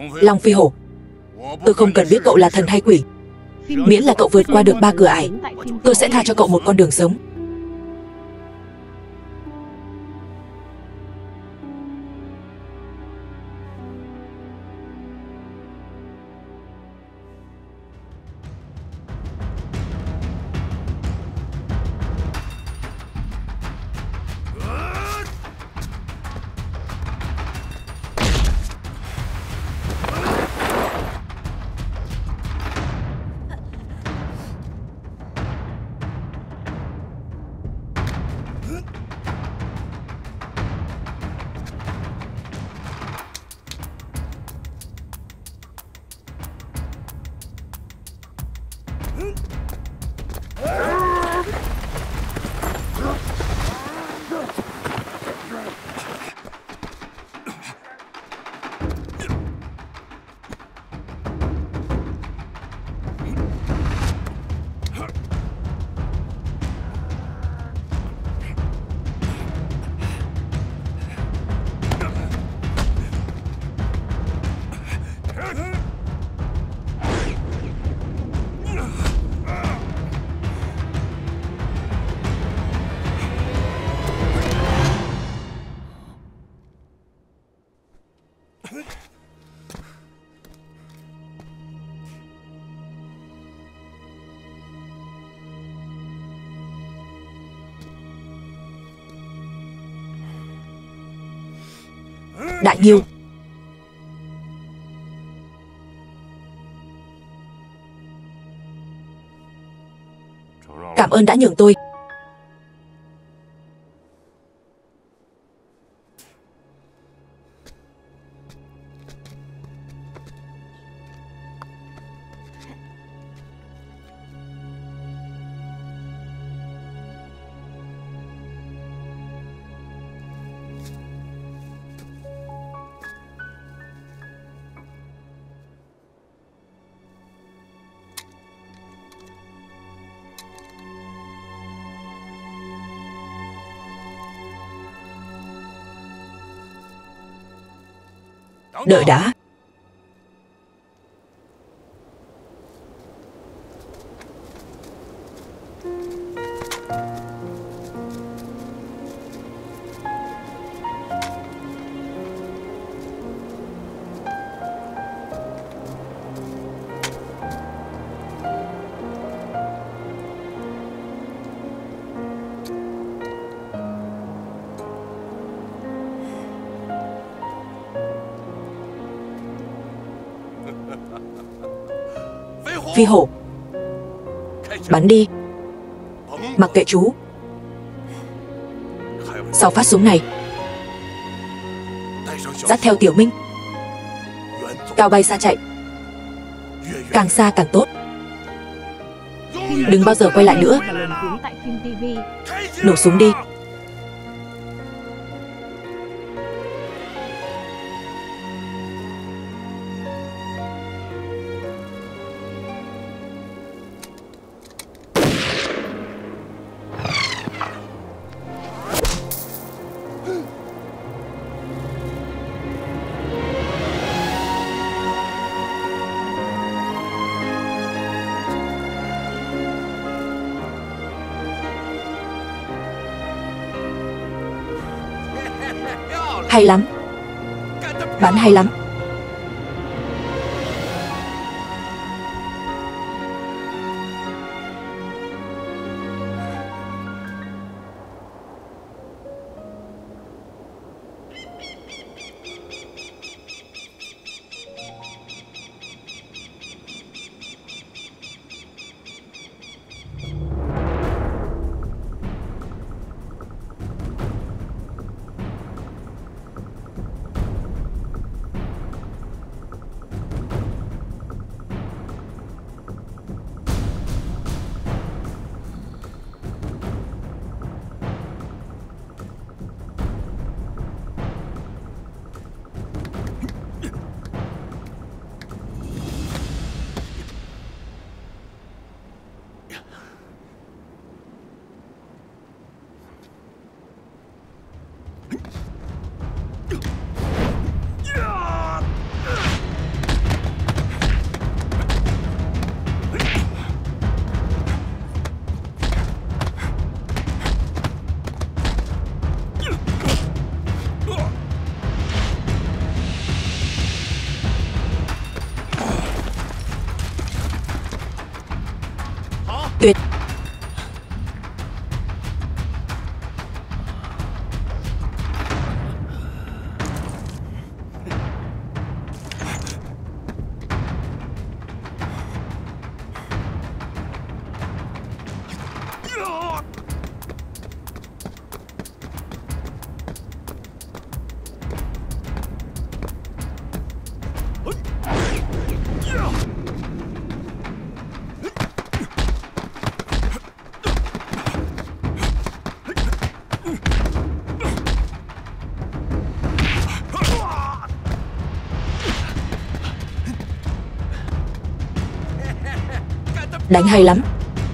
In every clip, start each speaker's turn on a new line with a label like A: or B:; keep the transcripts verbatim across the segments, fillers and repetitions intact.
A: Long Phi Hổ, tôi không cần biết cậu là thần hay quỷ. Miễn là cậu vượt qua được ba cửa ải, tôi sẽ tha cho cậu một con đường sống. Đại Nghiêu, cảm ơn đã nhường tôi. Đợi đã. Phi Hổ, bắn đi. Mặc kệ chú. Sau phát súng này, dắt theo Tiểu Minh, cao bay xa chạy, càng xa càng tốt. Đừng bao giờ quay lại nữa. Nổ súng đi. Hay lắm. Bắn hay lắm. Tuyệt. Đánh hay lắm.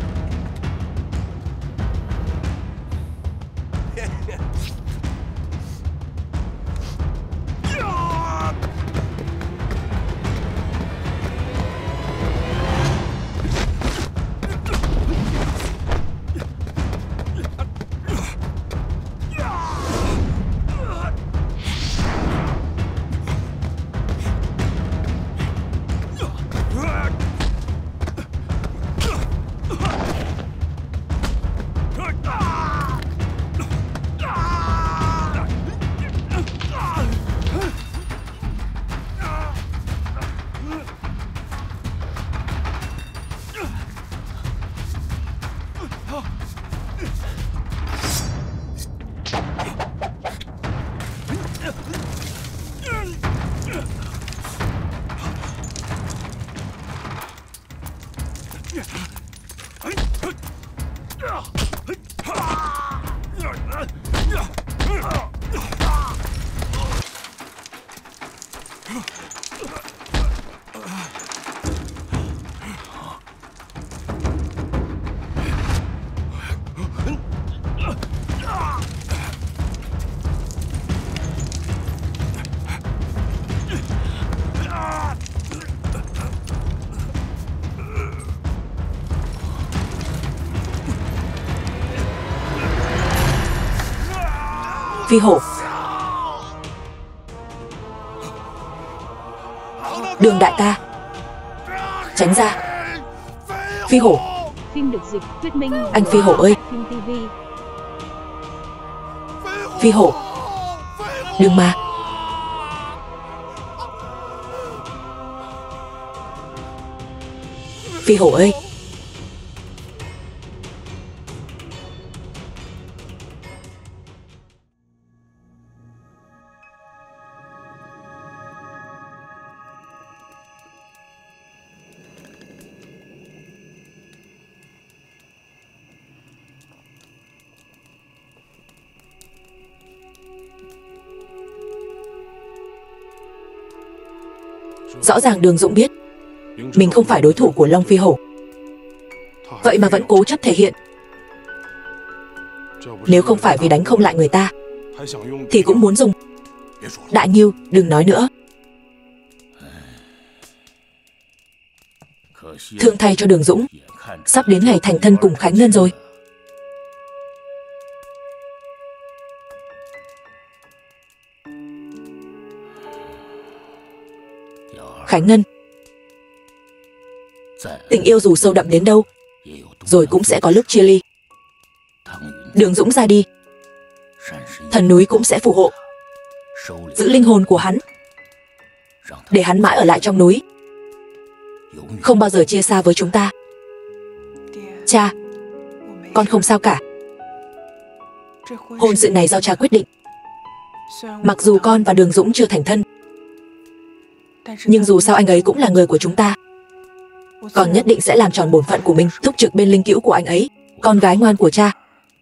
A: Phi hổ. Đường đại ca, tránh ra. Phi hổ.
B: Phim được dịch thuyết minh.
A: Anh Phi hổ ơi.
B: Phim ti vi.
A: Phi hổ. Đừng mà. Phi hổ ơi. Rõ ràng Đường Dũng biết mình không phải đối thủ của Long Phi hổ, vậy mà vẫn cố chấp thể hiện. Nếu không phải vì đánh không lại người ta thì cũng muốn dùng. Đại Ngưu, đừng nói nữa. Thương thay cho Đường Dũng, sắp đến ngày thành thân cùng Khánh Ngân rồi. Khánh Ngân, tình yêu dù sâu đậm đến đâu rồi cũng sẽ có lúc chia ly. Đường Dũng ra đi, thần núi cũng sẽ phù hộ, giữ linh hồn của hắn, để hắn mãi ở lại trong núi, không bao giờ chia xa với chúng ta. Cha, con không sao cả. Hôn sự này do cha quyết định. Mặc dù con và Đường Dũng chưa thành thân, nhưng dù sao anh ấy cũng là người của chúng ta. Con nhất định sẽ làm tròn bổn phận của mình, thúc trực bên linh cữu của anh ấy, con gái ngoan của cha.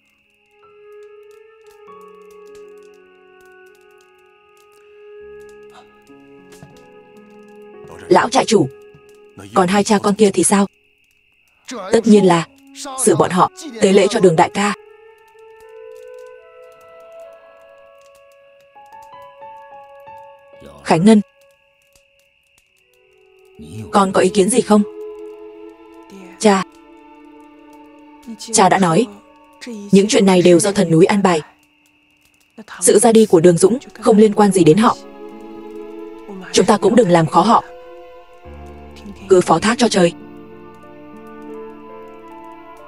A: Lão trại chủ, còn hai cha con kia thì sao? Tất nhiên là xử bọn họ tế lễ cho Đường đại ca. Khánh Ngân, con có ý kiến gì không? Cha, cha đã nói những chuyện này đều do thần núi an bài. Sự ra đi của Đường Dũng không liên quan gì đến họ. Chúng ta cũng đừng làm khó họ, cứ phó thác cho trời.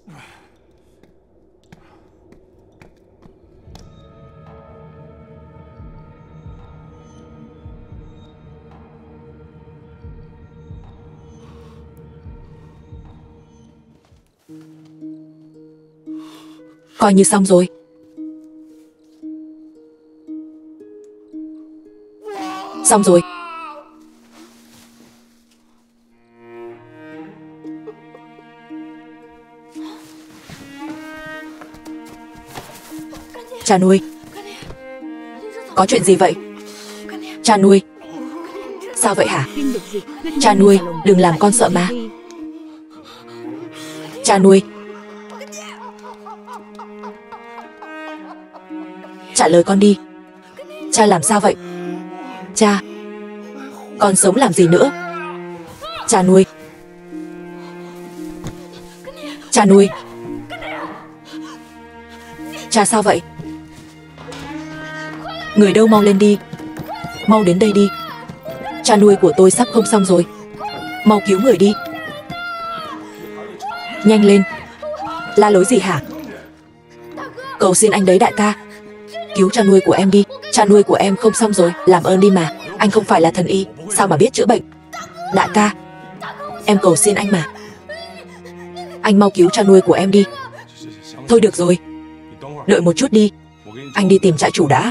A: Coi như xong rồi. Xong rồi. Cha nuôi, có chuyện gì vậy? Cha nuôi, sao vậy hả? Cha nuôi, đừng làm con sợ mà. Cha nuôi, trả lời con đi. Cha làm sao vậy? Cha, con sống làm gì nữa? Cha nuôi, cha nuôi, cha sao vậy? Người đâu, mau lên đi. Mau đến đây đi. Cha nuôi của tôi sắp không xong rồi. Mau cứu người đi. Nhanh lên. La lối gì hả? Cầu xin anh đấy đại ca. Cứu cha nuôi của em đi. Cha nuôi của em không xong rồi. Làm ơn đi mà. Anh không phải là thần y, sao mà biết chữa bệnh? Đại ca, em cầu xin anh mà. Anh mau cứu cha nuôi của em đi. Thôi được rồi, đợi một chút đi. Anh đi tìm trại chủ đã.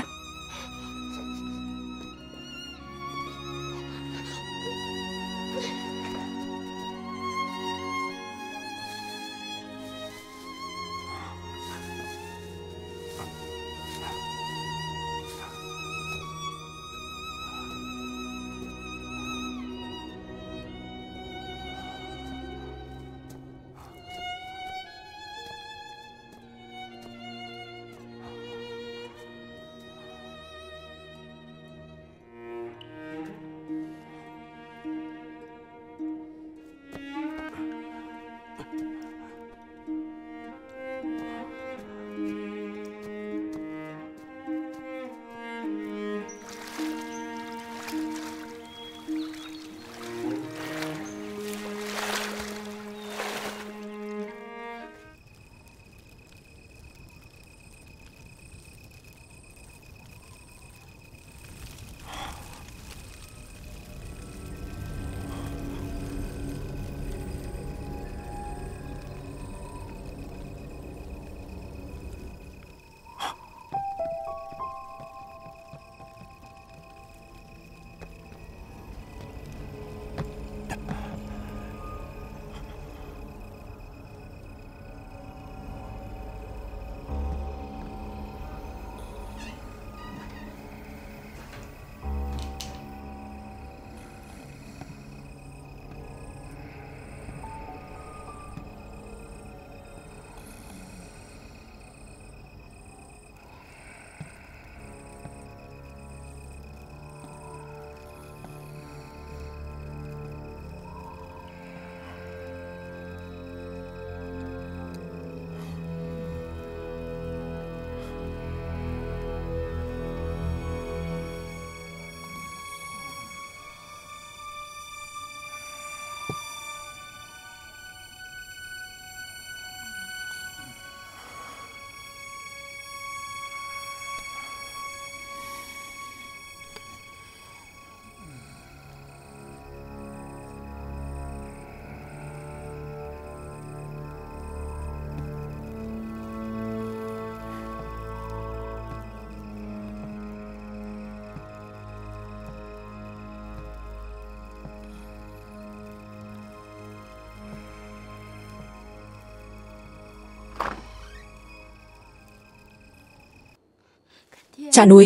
A: Cha nuôi,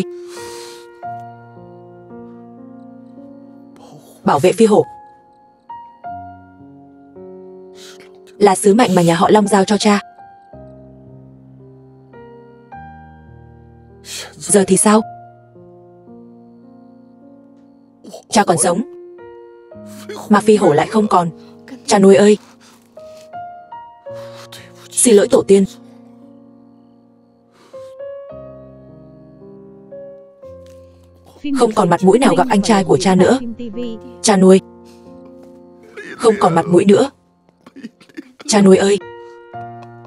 A: bảo vệ phi hổ là sứ mệnh mà nhà họ Long giao cho cha. Giờ thì sao? Cha còn sống mà phi hổ lại không còn. Cha nuôi ơi, xin lỗi tổ tiên. Không còn mặt mũi nào gặp anh trai của cha nữa. Cha nuôi, không còn mặt mũi nữa. Cha nuôi ơi,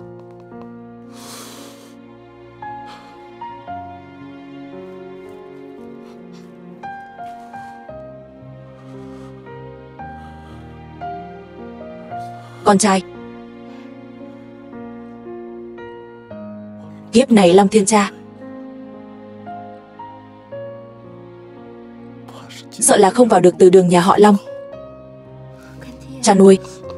A: Con trai. Kiếp này Long Thiên Cha sợ là không vào được từ đường nhà họ Long. Cha nuôi.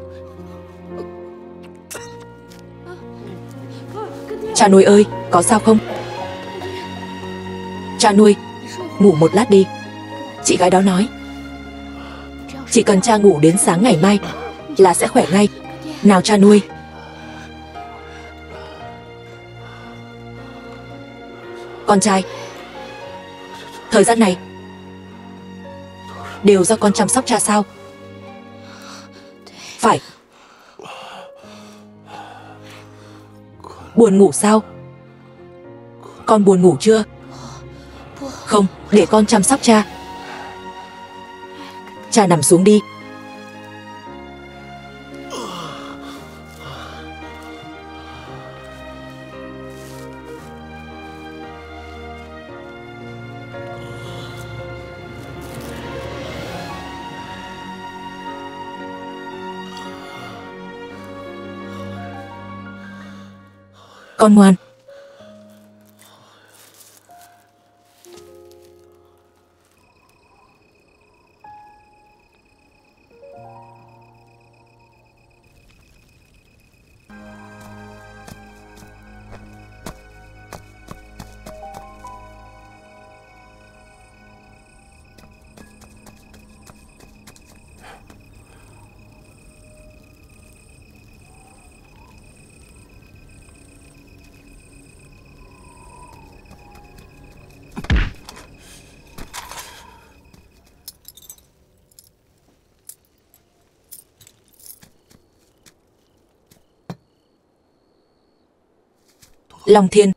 A: Cha nuôi ơi, có sao không? Cha nuôi, ngủ một lát đi. Chị gái đó nói chỉ cần cha ngủ đến sáng ngày mai là sẽ khỏe ngay. Nào cha nuôi. Con trai, thời gian này đều do con chăm sóc cha sao? Phải. Buồn ngủ sao? Con buồn ngủ chưa? Không, để con chăm sóc cha. Cha nằm xuống đi. Con ngoan. Long Thiên.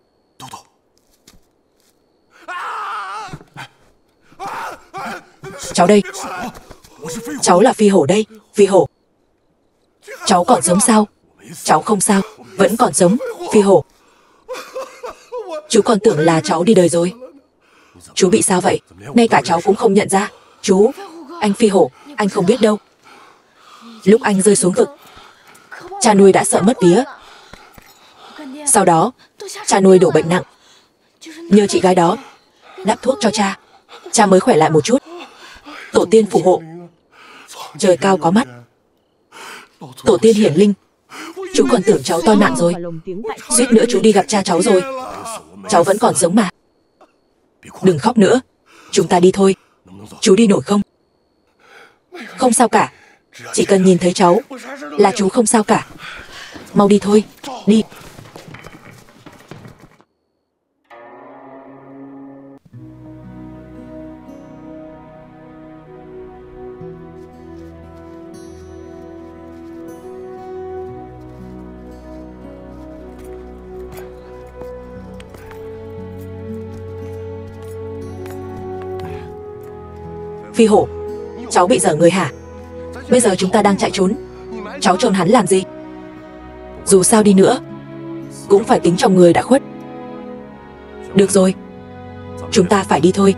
A: Cháu đây. Cháu là Phi Hổ đây. Phi Hổ. Cháu còn sống sao? Cháu không sao, vẫn còn sống. Phi Hổ. Chú còn tưởng là cháu đi đời rồi. Chú bị sao vậy? Ngay cả cháu cũng không nhận ra. Chú, anh Phi Hổ, anh không biết đâu. Lúc anh rơi xuống vực, cha nuôi đã sợ mất vía. Sau đó, cha nuôi đổ bệnh nặng. Nhờ chị gái đó đắp thuốc cho cha, cha mới khỏe lại một chút. Tổ tiên phù hộ. Trời cao có mắt. Tổ tiên hiển linh. Chú còn tưởng cháu toi mạng rồi. Suýt nữa chú đi gặp cha cháu rồi. Cháu vẫn còn sống mà. Đừng khóc nữa. Chúng ta đi thôi. Chú đi nổi không? Không sao cả. Chỉ cần nhìn thấy cháu là chú không sao cả. Mau đi thôi. Đi. Phi Hổ, cháu bị dở người hả? Bây giờ chúng ta đang chạy trốn, cháu trốn hắn làm gì? Dù sao đi nữa cũng phải tính trong người đã khuất. Được rồi, chúng ta phải đi thôi.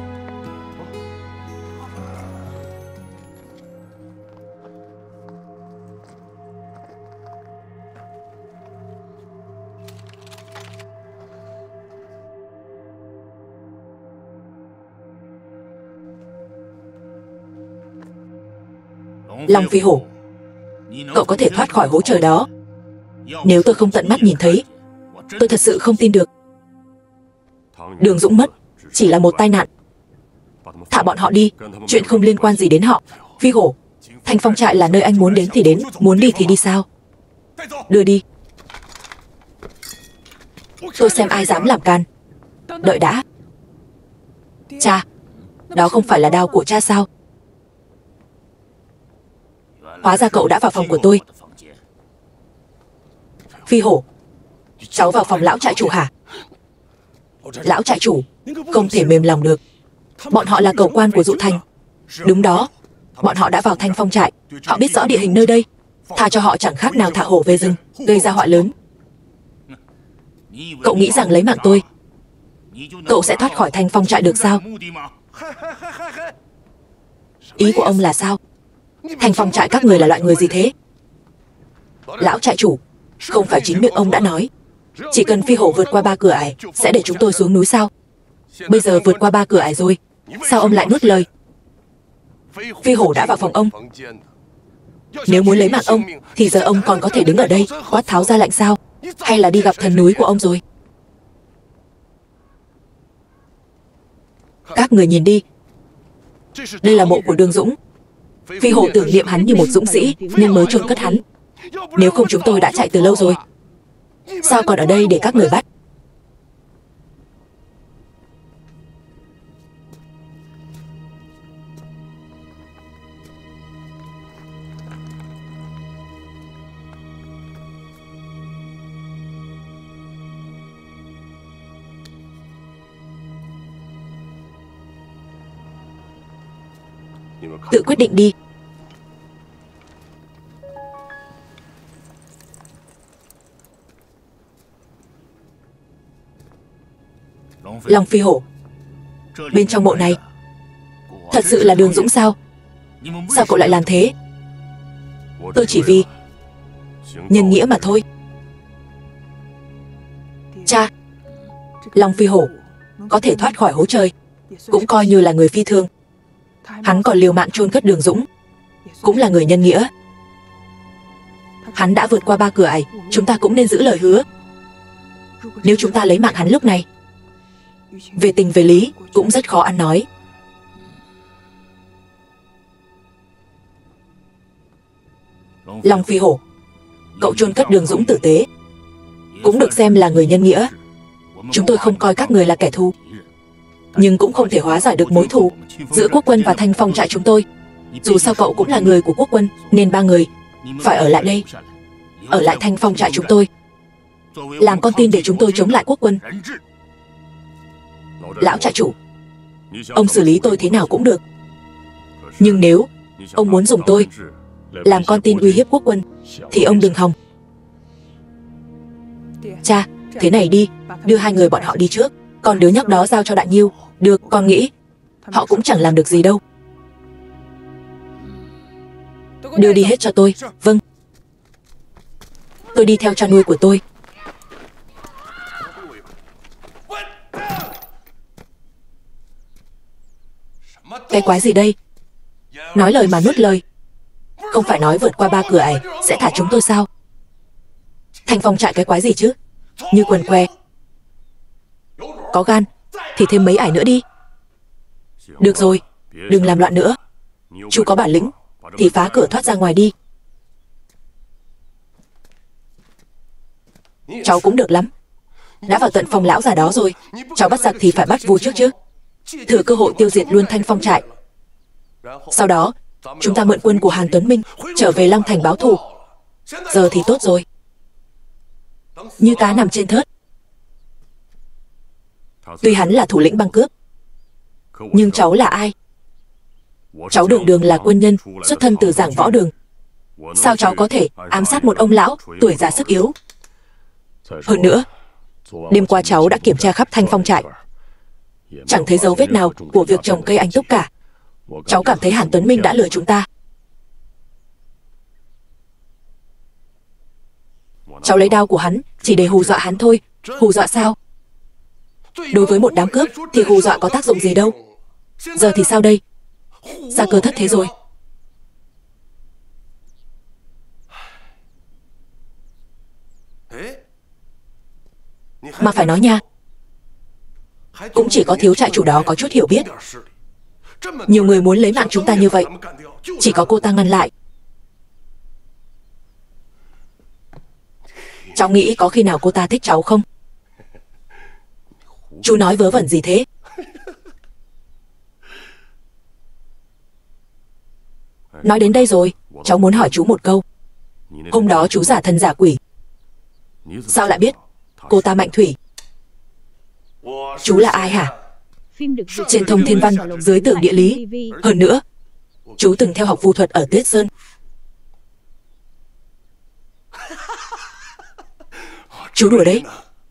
A: Long Phi Hổ, cậu có thể thoát khỏi hố trời đó. Nếu tôi không tận mắt nhìn thấy, tôi thật sự không tin được. Đường Dũng mất chỉ là một tai nạn. Thả bọn họ đi, chuyện không liên quan gì đến họ. Phi Hổ, Thanh Phong trại là nơi anh muốn đến thì đến, muốn đi thì đi sao? Đưa đi. Tôi xem ai dám làm can. Đợi đã. Cha, đó không phải là đao của cha sao? Hóa ra cậu đã vào phòng của tôi. Phi Hổ, cháu vào phòng lão trại chủ hả? Lão trại chủ, không thể mềm lòng được. Bọn họ là cầu quan của Dụ Thành. Đúng đó, bọn họ đã vào Thanh Phong trại. Họ biết rõ địa hình nơi đây. Tha cho họ chẳng khác nào thả hổ về rừng, gây ra họa lớn. Cậu nghĩ rằng lấy mạng tôi, cậu sẽ thoát khỏi Thanh Phong trại được sao? Ý của ông là sao? Thanh Phong trại các người là loại người gì thế? Lão trại chủ, không phải chính miệng ông đã nói chỉ cần phi hổ vượt qua ba cửa ải sẽ để chúng tôi xuống núi sao? Bây giờ vượt qua ba cửa ải rồi, sao ông lại nuốt lời? Phi hổ đã vào phòng ông. Nếu muốn lấy mạng ông thì giờ ông còn có thể đứng ở đây quát tháo ra lệnh sao? Hay là đi gặp thần núi của ông rồi? Các người nhìn đi, đây là mộ của Đường Dũng. Phi hổ tưởng niệm hắn như một dũng sĩ nên mới chôn cất hắn. Nếu không chúng tôi đã chạy từ lâu rồi. Sao còn ở đây để các người bắt? Tự quyết định đi. Long phi hổ, bên trong mộ này thật sự là Đường Dũng sao? Sao cậu lại làm thế? Tôi chỉ vì nhân nghĩa mà thôi. Cha, Long phi hổ có thể thoát khỏi hố trời cũng coi như là người phi thường. Hắn còn liều mạng chôn cất Đường Dũng, cũng là người nhân nghĩa. Hắn đã vượt qua ba cửa ải, chúng ta cũng nên giữ lời hứa. Nếu chúng ta lấy mạng hắn lúc này, về tình về lý cũng rất khó ăn nói. Long phi hổ, cậu chôn cất Đường Dũng tử tế, cũng được xem là người nhân nghĩa. Chúng tôi không coi các người là kẻ thù, nhưng cũng không thể hóa giải được mối thù giữa quốc quân và Thanh Phong trại chúng tôi. Dù sao cậu cũng là người của quốc quân, nên ba người phải ở lại đây, ở lại Thanh Phong trại chúng tôi, làm con tin để chúng tôi chống lại quốc quân. Lão trại chủ, ông xử lý tôi thế nào cũng được, nhưng nếu ông muốn dùng tôi làm con tin uy hiếp quốc quân thì ông đừng hòng. Cha, thế này đi, đưa hai người bọn họ đi trước, còn đứa nhóc đó giao cho Đại Nhiêu. Được, con nghĩ họ cũng chẳng làm được gì đâu. Đưa đi hết cho tôi. Vâng. Tôi đi theo cha nuôi của tôi. Cái quái gì đây? Nói lời mà nuốt lời. Không phải nói vượt qua ba cửa ải sẽ thả chúng tôi sao? Thanh Phong trại cái quái gì chứ? Như quần què. Có gan thì thêm mấy ải nữa đi. Được rồi, đừng làm loạn nữa. Chú có bản lĩnh thì phá cửa thoát ra ngoài đi. Cháu cũng được lắm. Đã vào tận phòng lão già đó rồi, cháu bắt giặc thì phải bắt vua trước chứ. Thừa cơ hội tiêu diệt luôn Thanh Phong trại. Sau đó chúng ta mượn quân của Hàn Tuấn Minh trở về Long Thành báo thù. Giờ thì tốt rồi, như cá nằm trên thớt. Tuy hắn là thủ lĩnh băng cướp, nhưng cháu là ai? Cháu Đường Đường là quân nhân xuất thân từ giảng võ đường. Sao cháu có thể ám sát một ông lão tuổi già sức yếu? Hơn nữa, đêm qua cháu đã kiểm tra khắp Thanh Phong trại, chẳng thấy dấu vết nào của việc trồng cây anh túc cả. Cháu cảm thấy Hàn Tuấn Minh đã lừa chúng ta. Cháu lấy đao của hắn chỉ để hù dọa hắn thôi. Hù dọa sao? Đối với một đám cướp thì hù dọa có tác dụng gì đâu. Giờ thì sao đây? Gia cơ thất thế rồi. Mà phải nói nha, cũng chỉ có thiếu trại chủ đó có chút hiểu biết. Nhiều người muốn lấy mạng chúng ta như vậy, chỉ có cô ta ngăn lại. Cháu nghĩ có khi nào cô ta thích cháu không? Chú nói vớ vẩn gì thế? Nói đến đây rồi, cháu muốn hỏi chú một câu. Hôm đó chú giả thân giả quỷ, sao lại biết cô ta Mạnh Thủy? Chú là ai hả? Trên thông thiên văn, dưới tường địa lý. Hơn nữa, chú từng theo học vu thuật ở Tuyết Sơn. Chú đùa đấy.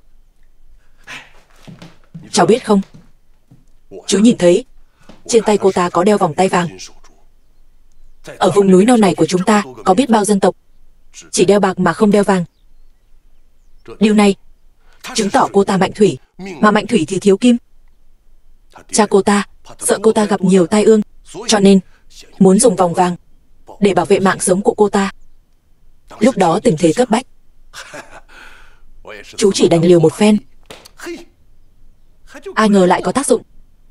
A: Cháu biết không, chú nhìn thấy trên tay cô ta có đeo vòng tay vàng. Ở vùng núi non này của chúng ta có biết bao dân tộc chỉ đeo bạc mà không đeo vàng. Điều này chứng tỏ cô ta mạnh thủy, mà mạnh thủy thì thiếu kim. Cha cô ta sợ cô ta gặp nhiều tai ương, cho nên muốn dùng vòng vàng để bảo vệ mạng sống của cô ta. Lúc đó tình thế cấp bách, chú chỉ đành liều một phen. Ai ngờ lại có tác dụng.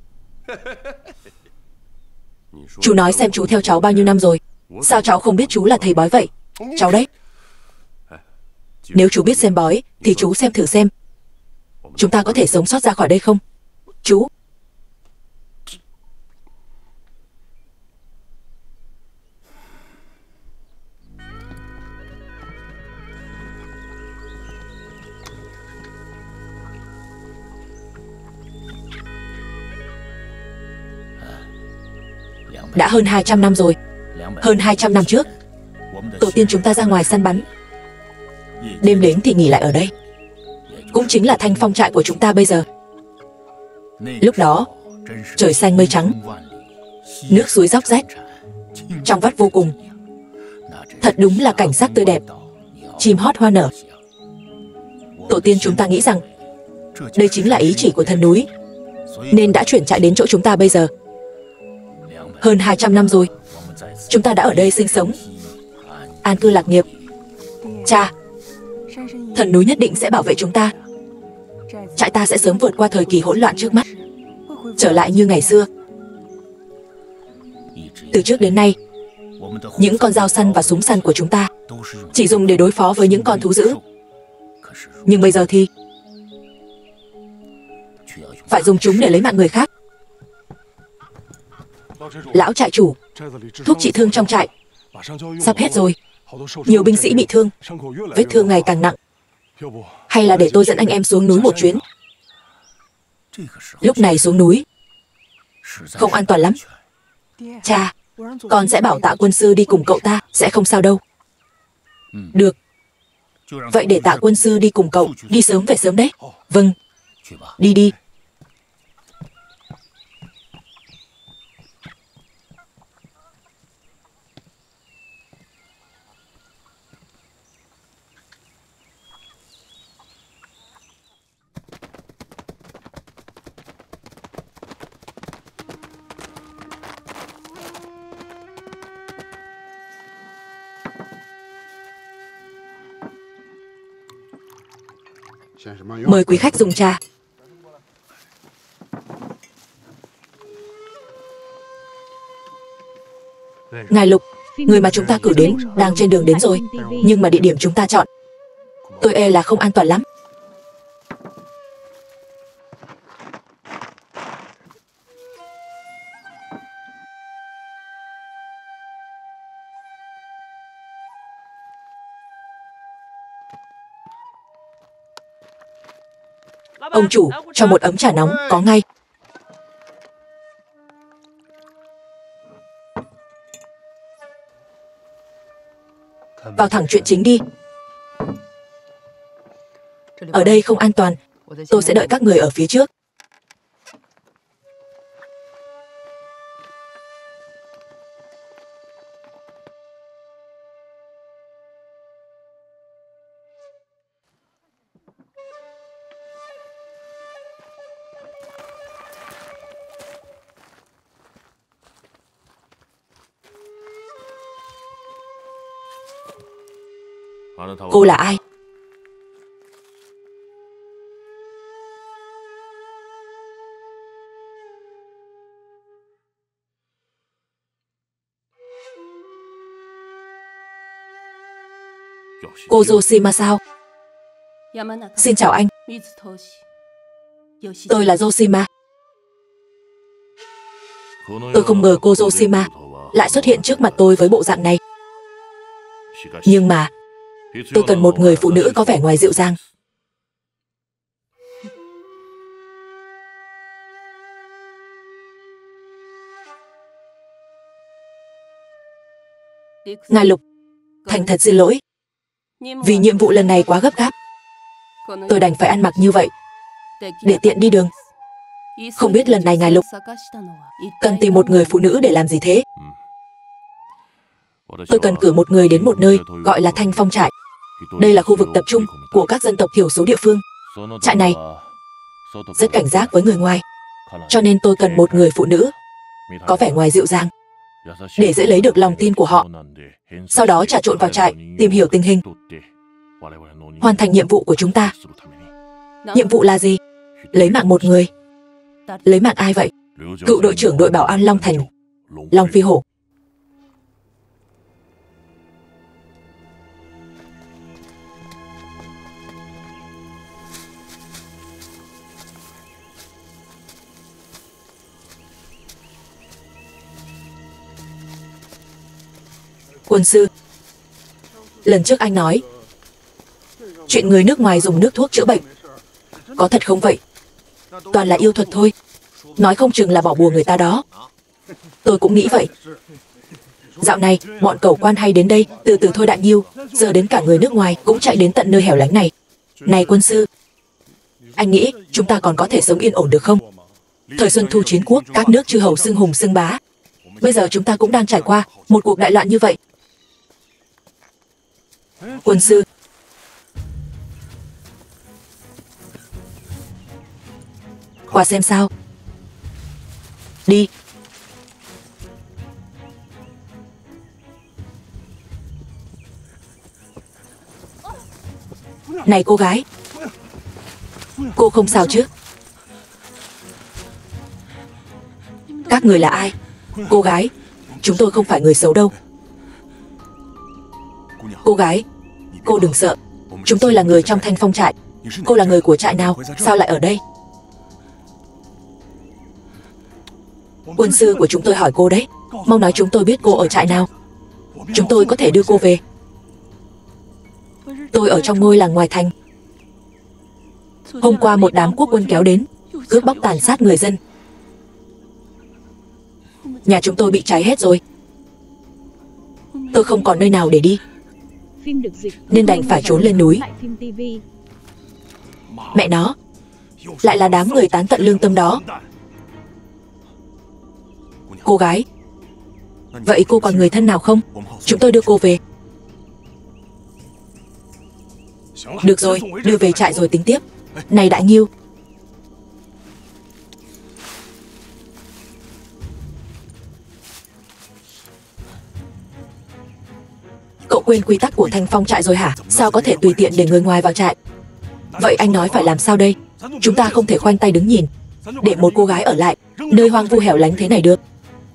A: Chú nói xem chú theo cháu bao nhiêu năm rồi, sao cháu không biết chú là thầy bói vậy? Cháu đấy. Nếu chú biết xem bói thì chú xem thử xem chúng ta có thể sống sót ra khỏi đây không? Chú. Đã hơn hai trăm năm rồi. Hơn hai trăm năm trước, tổ tiên chúng ta ra ngoài săn bắn, đêm đến thì nghỉ lại ở đây. Cũng chính là thanh phong trại của chúng ta bây giờ. Lúc đó, trời xanh mây trắng, nước suối róc rách, trong vắt vô cùng. Thật đúng là cảnh sắc tươi đẹp, chim hót hoa nở. Tổ tiên chúng ta nghĩ rằng đây chính là ý chỉ của thần núi, nên đã chuyển trại đến chỗ chúng ta bây giờ. Hơn hai trăm năm rồi, chúng ta đã ở đây sinh sống, an cư lạc nghiệp. Cha, thần núi nhất định sẽ bảo vệ chúng ta. Trại ta sẽ sớm vượt qua thời kỳ hỗn loạn trước mắt, trở lại như ngày xưa. Từ trước đến nay, những con dao săn và súng săn của chúng ta chỉ dùng để đối phó với những con thú dữ. Nhưng bây giờ thì phải dùng chúng để lấy mạng người khác. Lão trại chủ, thuốc trị thương trong trại sắp hết rồi. Nhiều binh sĩ bị thương, vết thương ngày càng nặng. Hay là để tôi dẫn anh em xuống núi một chuyến? Lúc này xuống núi không an toàn lắm. Cha, con sẽ bảo Tạ quân sư đi cùng cậu ta, sẽ không sao đâu. Được. Vậy để Tạ quân sư đi cùng cậu, đi sớm về sớm đấy. Vâng, đi đi. Mời quý khách dùng trà. Ngài Lục, người mà chúng ta cử đến đang trên đường đến rồi, nhưng mà địa điểm chúng ta chọn, tôi e là không an toàn lắm. Ông chủ, cho một ấm trà nóng, có ngay. Vào thẳng chuyện chính đi. Ở đây không an toàn, tôi sẽ đợi các người ở phía trước. Cô là ai? Cô Yoshima sao? Xin chào anh. Tôi là Yoshima. Tôi không ngờ cô Yoshima lại xuất hiện trước mặt tôi với bộ dạng này. Nhưng mà tôi cần một người phụ nữ có vẻ ngoài dịu dàng. Ngài Lục, thành thật xin lỗi. Vì nhiệm vụ lần này quá gấp gáp, tôi đành phải ăn mặc như vậy để tiện đi đường. Không biết lần này Ngài Lục cần tìm một người phụ nữ để làm gì thế? Tôi cần cử một người đến một nơi gọi là Thanh Phong trại. Đây là khu vực tập trung của các dân tộc thiểu số địa phương. Trại này rất cảnh giác với người ngoài, cho nên tôi cần một người phụ nữ có vẻ ngoài dịu dàng để dễ lấy được lòng tin của họ. Sau đó trà trộn vào trại, tìm hiểu tình hình, hoàn thành nhiệm vụ của chúng ta. Nhiệm vụ là gì? Lấy mạng một người. Lấy mạng ai vậy? Cựu đội trưởng đội bảo an Long Thành, Long Phi Hổ. Quân sư, lần trước anh nói chuyện người nước ngoài dùng nước thuốc chữa bệnh, có thật không vậy? Toàn là yêu thuật thôi, nói không chừng là bỏ bùa người ta đó. Tôi cũng nghĩ vậy. Dạo này bọn cẩu quan hay đến đây, từ từ thôi Đại Nhiêu, giờ đến cả người nước ngoài cũng chạy đến tận nơi hẻo lánh này. Này quân sư, anh nghĩ chúng ta còn có thể sống yên ổn được không? Thời Xuân Thu chiến quốc, các nước chư hầu xưng hùng xưng bá. Bây giờ chúng ta cũng đang trải qua một cuộc đại loạn như vậy. Quân sư, qua xem sao. Đi. Này cô gái, cô không sao chứ? Các người là ai? Cô gái, chúng tôi không phải người xấu đâu. Cô gái, cô đừng sợ. Chúng tôi là người trong Thanh Phong trại. Cô là người của trại nào? Sao lại ở đây? Quân sư của chúng tôi hỏi cô đấy. Mau nói chúng tôi biết cô ở trại nào. Chúng tôi có thể đưa cô về. Tôi ở trong ngôi làng ngoài thành. Hôm qua một đám quốc quân kéo đến, cướp bóc tàn sát người dân. Nhà chúng tôi bị cháy hết rồi. Tôi không còn nơi nào để đi, nên đành phải trốn lên núi. Mẹ nó, lại là đám người tán tận lương tâm đó. Cô gái, vậy cô còn người thân nào không? Chúng tôi đưa cô về. Được rồi, đưa về trại rồi tính tiếp. Này Đại Nhiêu, cậu quên quy tắc của Thanh Phong trại rồi hả? Sao có thể tùy tiện để người ngoài vào trại? Vậy anh nói phải làm sao đây? Chúng ta không thể khoanh tay đứng nhìn, để một cô gái ở lại nơi hoang vu hẻo lánh thế này được.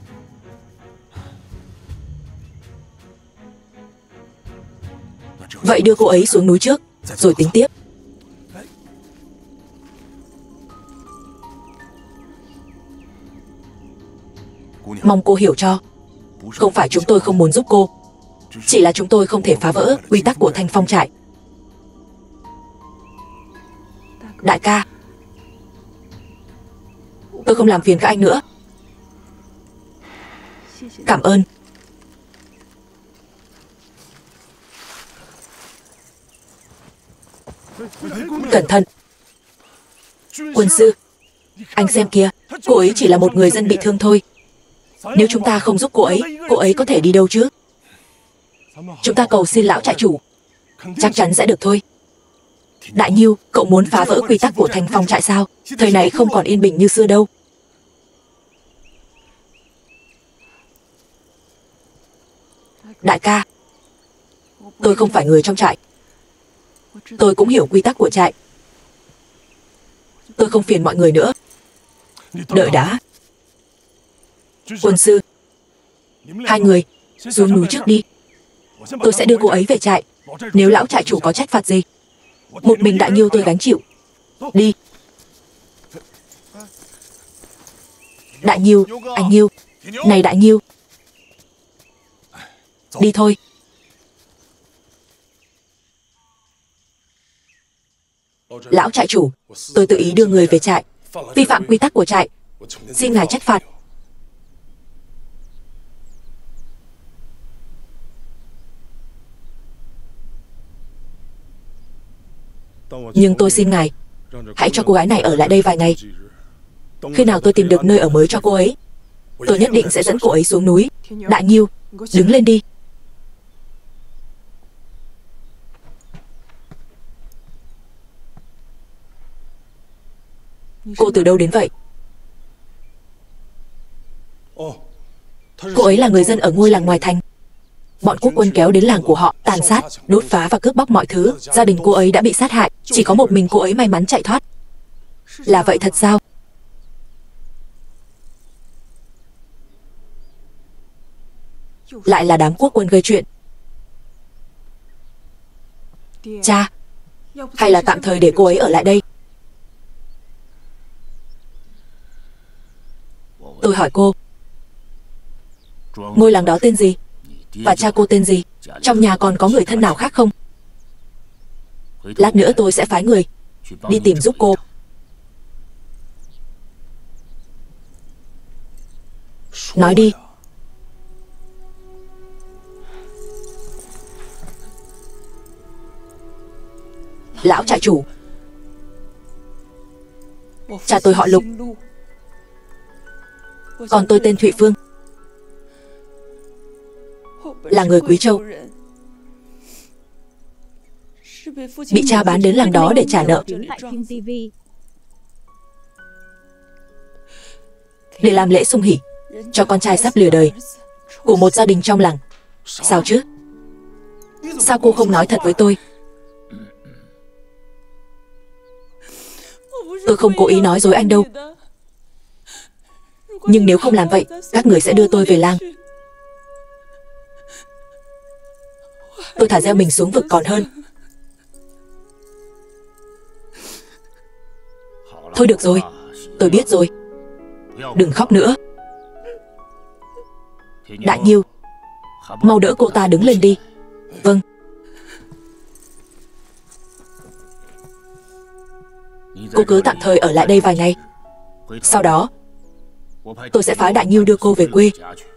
A: Vậy đưa cô ấy xuống núi trước, rồi tính tiếp. Mong cô hiểu cho. Không phải chúng tôi không muốn giúp cô, chỉ là chúng tôi không thể phá vỡ quy tắc của Thanh Phong trại. Đại ca, tôi không làm phiền các anh nữa. Cảm ơn. Cẩn thận. Quân sư, anh xem kìa, cô ấy chỉ là một người dân bị thương thôi. Nếu chúng ta không giúp cô ấy, cô ấy có thể đi đâu chứ? Chúng ta cầu xin lão trại chủ, chắc chắn sẽ được thôi. Đại Nhiêu, cậu muốn phá vỡ quy tắc của Thanh Phong trại sao? Thời này không còn yên bình như xưa đâu. Đại ca, tôi không phải người trong trại. Tôi cũng hiểu quy tắc của trại. Tôi không phiền mọi người nữa. Đợi đã. Quân sư, hai người xuống núi trước đi. Tôi sẽ đưa cô ấy về trại. Nếu lão trại chủ có trách phạt gì, một mình Đại Nhiêu tôi gánh chịu. Đi. Đại Nhiêu, anh Nhiêu. Này Đại Nhiêu. Đi thôi. Lão trại chủ, tôi tự ý đưa người về trại, vi phạm quy tắc của trại, xin ngài trách phạt. Nhưng tôi xin ngài, hãy cho cô gái này ở lại đây vài ngày. Khi nào tôi tìm được nơi ở mới cho cô ấy, tôi nhất định sẽ dẫn cô ấy xuống núi. Đại Nhiêu, đứng lên đi. Cô từ đâu đến vậy? Cô ấy là người dân ở ngôi làng ngoài thành. Bọn quốc quân kéo đến làng của họ, tàn sát, đốt phá và cướp bóc mọi thứ. Gia đình cô ấy đã bị sát hại, chỉ có một mình cô ấy may mắn chạy thoát. Là vậy thật sao? Lại là đám quốc quân gây chuyện. Cha, hay là tạm thời để cô ấy ở lại đây? Tôi hỏi cô, ngôi làng đó tên gì? Và cha cô tên gì? Trong nhà còn có người thân nào khác không? Lát nữa tôi sẽ phái người đi tìm giúp cô. Nói đi. Lão trại chủ, cha tôi họ Lục, còn tôi tên Thụy Phương, là người Quý Châu, bị cha bán đến làng đó để trả nợ, để làm lễ sum hỉ cho con trai sắp lìa đời của một gia đình trong làng. Sao chứ? Sao cô không nói thật với tôi? Tôi không cố ý nói dối anh đâu. Nhưng nếu không làm vậy, các người sẽ đưa tôi về làng. Tôi thả gieo mình xuống vực còn hơn. Thôi được rồi, tôi biết rồi. Đừng khóc nữa. Đại Nhiêu, mau đỡ cô ta đứng lên đi. Vâng. Cô cứ tạm thời ở lại đây vài ngày. Sau đó tôi sẽ phái Đại Nhiêu đưa cô về quê.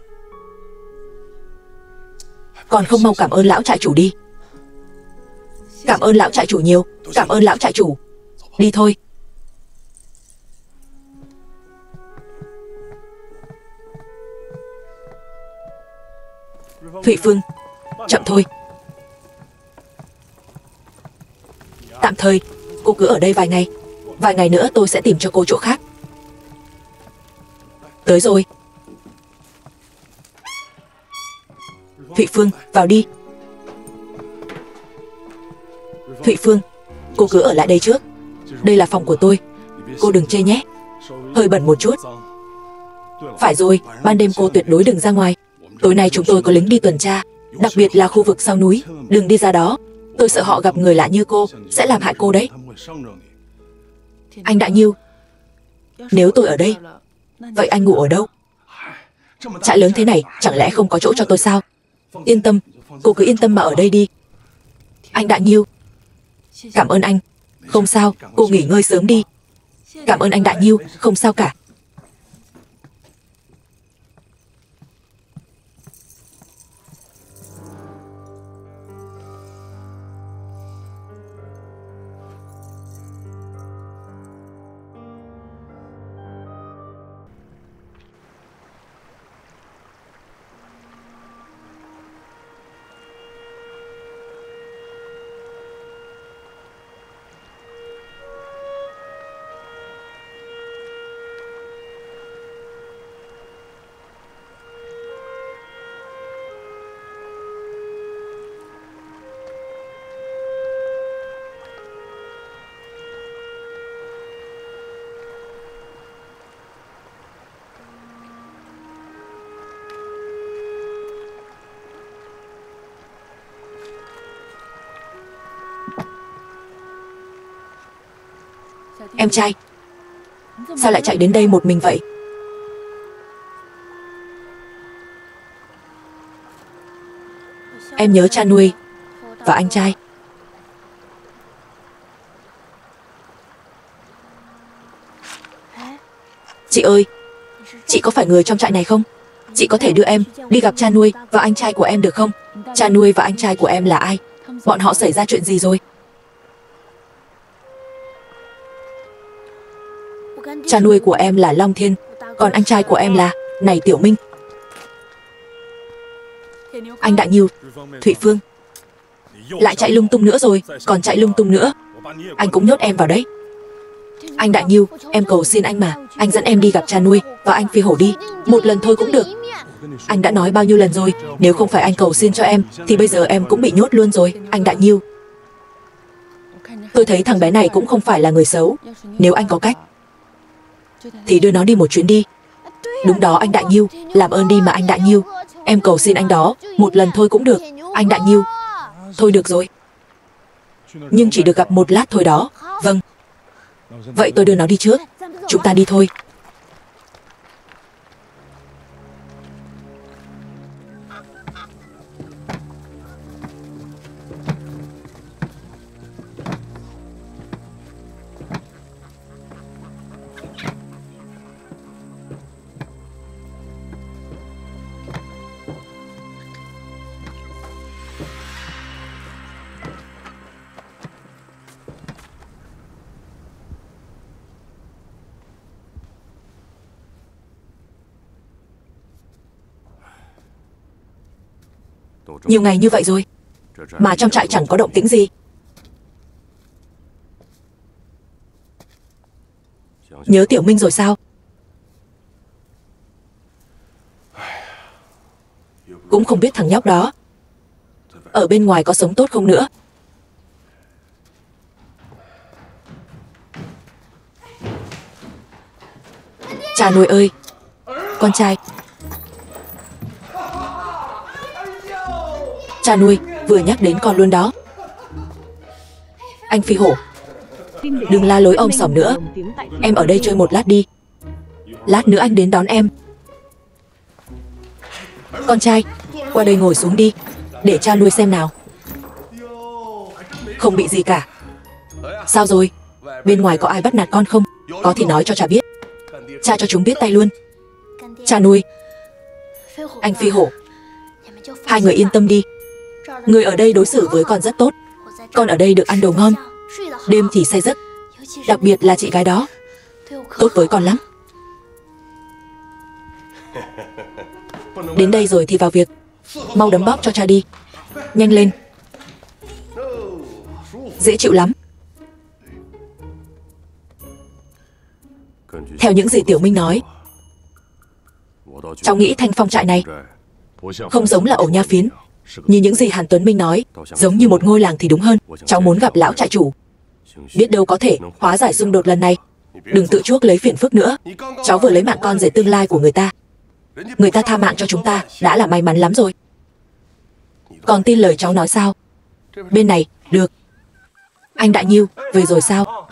A: Còn không mau cảm ơn lão trại chủ đi. Cảm ơn lão trại chủ nhiều. Cảm ơn lão trại chủ. Đi thôi. Thụy Phương, chậm thôi. Tạm thời cô cứ ở đây vài ngày. Vài ngày nữa tôi sẽ tìm cho cô chỗ khác. Tới rồi. Thụy Phương, vào đi. Thụy Phương, cô cứ ở lại đây trước. Đây là phòng của tôi. Cô đừng chê nhé. Hơi bẩn một chút. Phải rồi, ban đêm cô tuyệt đối đừng ra ngoài. Tối nay chúng tôi có lính đi tuần tra, đặc biệt là khu vực sau núi. Đừng đi ra đó. Tôi sợ họ gặp người lạ như cô sẽ làm hại cô đấy. Anh Đại Nhiêu, nếu tôi ở đây, vậy anh ngủ ở đâu? Trại lớn thế này, chẳng lẽ không có chỗ cho tôi sao? Yên tâm, cô cứ yên tâm mà ở đây đi. Anh Đại Nhiêu, cảm ơn anh. Không sao, cô nghỉ ngơi sớm đi. Cảm ơn anh Đại Nhiêu, không sao cả. Em trai, sao lại chạy đến đây một mình vậy? Em nhớ cha nuôi và anh trai. Chị ơi, chị có phải người trong trại này không? Chị có thể đưa em đi gặp cha nuôi và anh trai của em được không? Cha nuôi và anh trai của em là ai? Bọn họ xảy ra chuyện gì rồi? Cha nuôi của em là Long Thiên, còn anh trai của em là này Tiểu Minh. Anh Đại Nhiêu, Thụy Phương, lại chạy lung tung nữa rồi, còn chạy lung tung nữa. Anh cũng nhốt em vào đấy. Anh Đại Nghiêu, em cầu xin anh mà, anh dẫn em đi gặp cha nuôi và anh Phi Hổ đi. Một lần thôi cũng được. Anh đã nói bao nhiêu lần rồi, nếu không phải anh cầu xin cho em, thì bây giờ em cũng bị nhốt luôn rồi, anh Đại Nghiêu. Tôi thấy thằng bé này cũng không phải là người xấu. Nếu anh có cách, thì đưa nó đi một chuyến đi. Đúng đó anh Đại Nghiêu, làm ơn đi mà anh Đại Nghiêu. Em cầu xin anh đó, một lần thôi cũng được, anh Đại Nghiêu. Thôi được rồi. Nhưng chỉ được gặp một lát thôi đó. Vâng. Vậy tôi đưa nó đi trước. Chúng ta đi thôi. Nhiều ngày như vậy rồi, mà trong trại chẳng có động tĩnh gì. Nhớ Tiểu Minh rồi sao? Cũng không biết thằng nhóc đó ở bên ngoài có sống tốt không nữa. Cha nuôi ơi, con trai. Cha nuôi, vừa nhắc đến con luôn đó. Anh Phi Hổ, đừng la lối om sòm nữa. Em ở đây chơi một lát đi. Lát nữa anh đến đón em. Con trai, qua đây ngồi xuống đi, để cha nuôi xem nào. Không bị gì cả. Sao rồi? Bên ngoài có ai bắt nạt con không? Có thì nói cho cha biết. Cha cho chúng biết tay luôn. Cha nuôi, anh Phi Hổ, hai người yên tâm đi. Người ở đây đối xử với con rất tốt. Con ở đây được ăn đồ ngon, đêm thì say giấc. Đặc biệt là chị gái đó, tốt với con lắm. Đến đây rồi thì vào việc. Mau đấm bóp cho cha đi. Nhanh lên. Dễ chịu lắm. Theo những gì Tiểu Minh nói, cháu nghĩ Thanh Phong trại này không giống là ổ nha phiến. Như những gì Hàn Tuấn Minh nói, giống như một ngôi làng thì đúng hơn. Cháu muốn gặp lão trại chủ, biết đâu có thể hóa giải xung đột lần này. Đừng tự chuốc lấy phiền phức nữa. Cháu vừa lấy mạng con rể tương lai của người ta. Người ta tha mạng cho chúng ta đã là may mắn lắm rồi. Còn tin lời cháu nói sao? Bên này, được. Anh Đại Nghiêu, về rồi sao?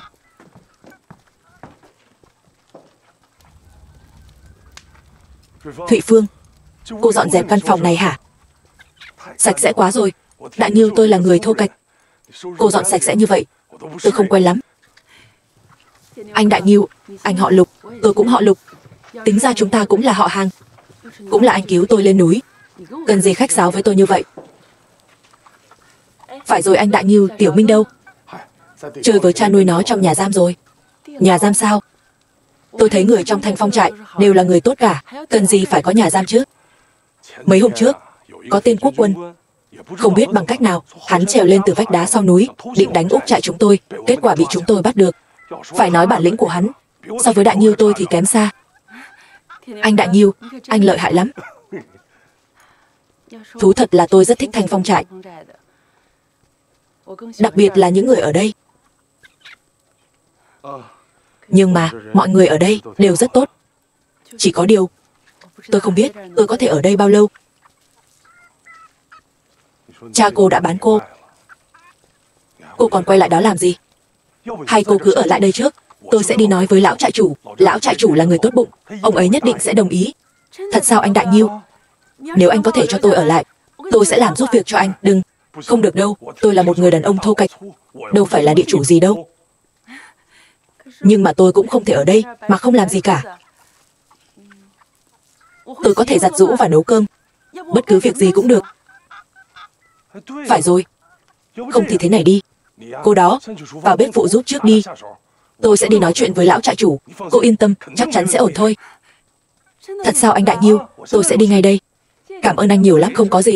A: Thụy Phương, cô dọn dẹp căn phòng này hả? Sạch sẽ quá rồi. Đại Nghiêu, tôi là người thô kệch. Cô dọn sạch sẽ như vậy, tôi không quen lắm. Anh Đại Nghiêu, anh họ Lục, tôi cũng họ Lục. Tính ra chúng ta cũng là họ hàng. Cũng là anh cứu tôi lên núi. Cần gì khách sáo với tôi như vậy? Phải rồi anh Đại Nghiêu, Tiểu Minh đâu? Chơi với cha nuôi nó trong nhà giam rồi. Nhà giam sao? Tôi thấy người trong Thanh Phong trại đều là người tốt cả. Cần gì phải có nhà giam chứ? Mấy hôm trước, có tên Quốc Quân, không biết bằng cách nào, hắn trèo lên từ vách đá sau núi, định đánh úp trại chúng tôi. Kết quả bị chúng tôi bắt được. Phải nói bản lĩnh của hắn so với Đại Nghiêu tôi thì kém xa. Anh Đại Nghiêu, anh lợi hại lắm. Thú thật là tôi rất thích Thanh Phong trại, đặc biệt là những người ở đây. Nhưng mà mọi người ở đây đều rất tốt. Chỉ có điều, tôi không biết tôi có thể ở đây bao lâu. Cha cô đã bán cô. Cô còn quay lại đó làm gì? Hay cô cứ ở lại đây trước? Tôi sẽ đi nói với lão trại chủ. Lão trại chủ là người tốt bụng, ông ấy nhất định sẽ đồng ý. Thật sao anh Đại Nghiêu? Nếu anh có thể cho tôi ở lại, tôi sẽ làm giúp việc cho anh. Đừng, không được đâu. Tôi là một người đàn ông thô kệch, đâu phải là địa chủ gì đâu. Nhưng mà tôi cũng không thể ở đây mà không làm gì cả. Tôi có thể giặt giũ và nấu cơm, bất cứ việc gì cũng được. Phải rồi. Không thì thế này đi, cô đó, vào bếp phụ giúp trước đi. Tôi sẽ đi nói chuyện với lão trại chủ. Cô yên tâm, chắc chắn sẽ ổn thôi. Thật sao anh Đại Nghiêu? Tôi sẽ đi ngay đây. Cảm ơn anh nhiều lắm. Không có gì.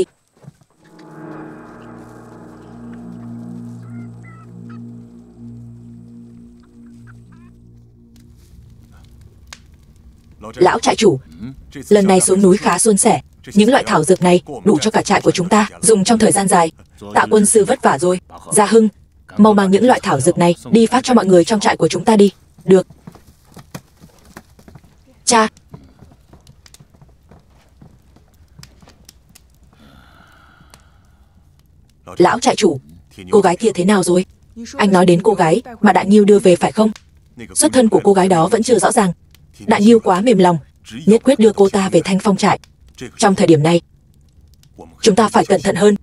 A: Lão trại chủ, lần này xuống núi khá suôn sẻ. Những loại thảo dược này đủ cho cả trại của chúng ta dùng trong thời gian dài. Tạ quân sư vất vả rồi. Gia Hưng, mau mang những loại thảo dược này đi phát cho mọi người trong trại của chúng ta đi. Được. Cha. Lão trại chủ, cô gái kia thế nào rồi? Anh nói đến cô gái mà Đại Nhiêu đưa về phải không? Xuất thân của cô gái đó vẫn chưa rõ ràng. Đại Nhiêu quá mềm lòng, nhất quyết đưa cô ta về Thanh Phong trại. Trong thời điểm này, chúng ta phải cẩn thận hơn.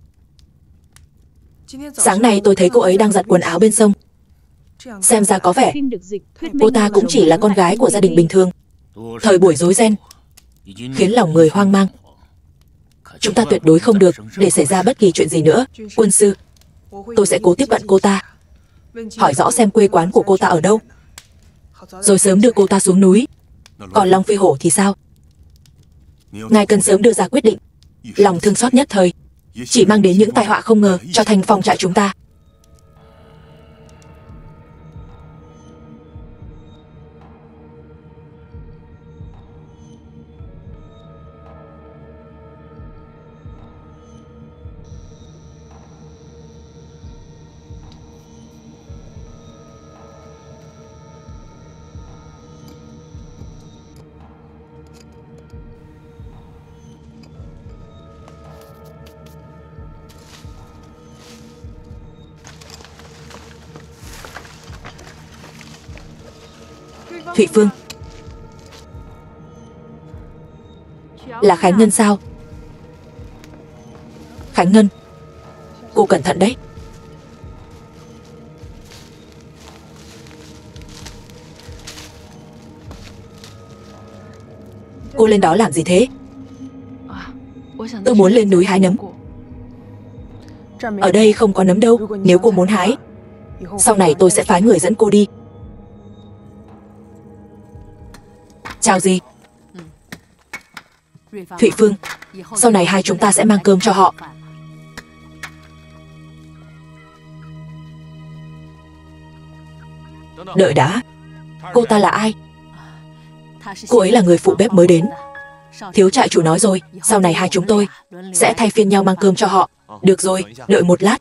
A: Sáng nay tôi thấy cô ấy đang giặt quần áo bên sông. Xem ra có vẻ cô ta cũng chỉ là con gái của gia đình bình thường. Thời buổi rối ren khiến lòng người hoang mang. Chúng ta tuyệt đối không được để xảy ra bất kỳ chuyện gì nữa. Quân sư, tôi sẽ cố tiếp cận cô ta, hỏi rõ xem quê quán của cô ta ở đâu, rồi sớm đưa cô ta xuống núi. Còn Long Phi Hổ thì sao? Ngài cần sớm đưa ra quyết định. Lòng thương xót nhất thời chỉ mang đến những tai họa không ngờ cho Thanh Phong trại chúng ta. Thụy Phương, là Khánh Ngân sao? Khánh Ngân, cô cẩn thận đấy. Cô lên đó làm gì thế? Tôi muốn lên núi hái nấm. Ở đây không có nấm đâu. Nếu cô muốn hái, sau này tôi sẽ phái người dẫn cô đi. Chào gì? Thụy Phương, sau này hai chúng ta sẽ mang cơm cho họ. Đợi đã, cô ta là ai? Cô ấy là người phụ bếp mới đến. Thiếu trại chủ nói rồi, sau này hai chúng tôi sẽ thay phiên nhau mang cơm cho họ. Được rồi, đợi một lát.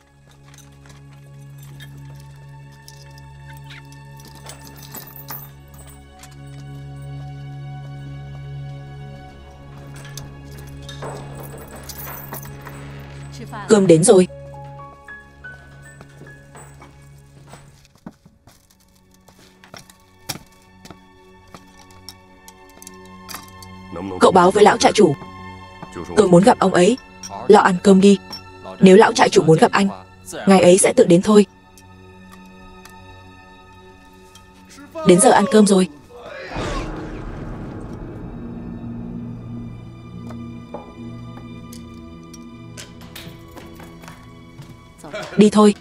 A: Cơm đến rồi. Cậu báo với lão trại chủ, tôi muốn gặp ông ấy. Lo ăn cơm đi. Nếu lão trại chủ muốn gặp anh, ngài ấy sẽ tự đến thôi. Đến giờ ăn cơm rồi. Đi thôi.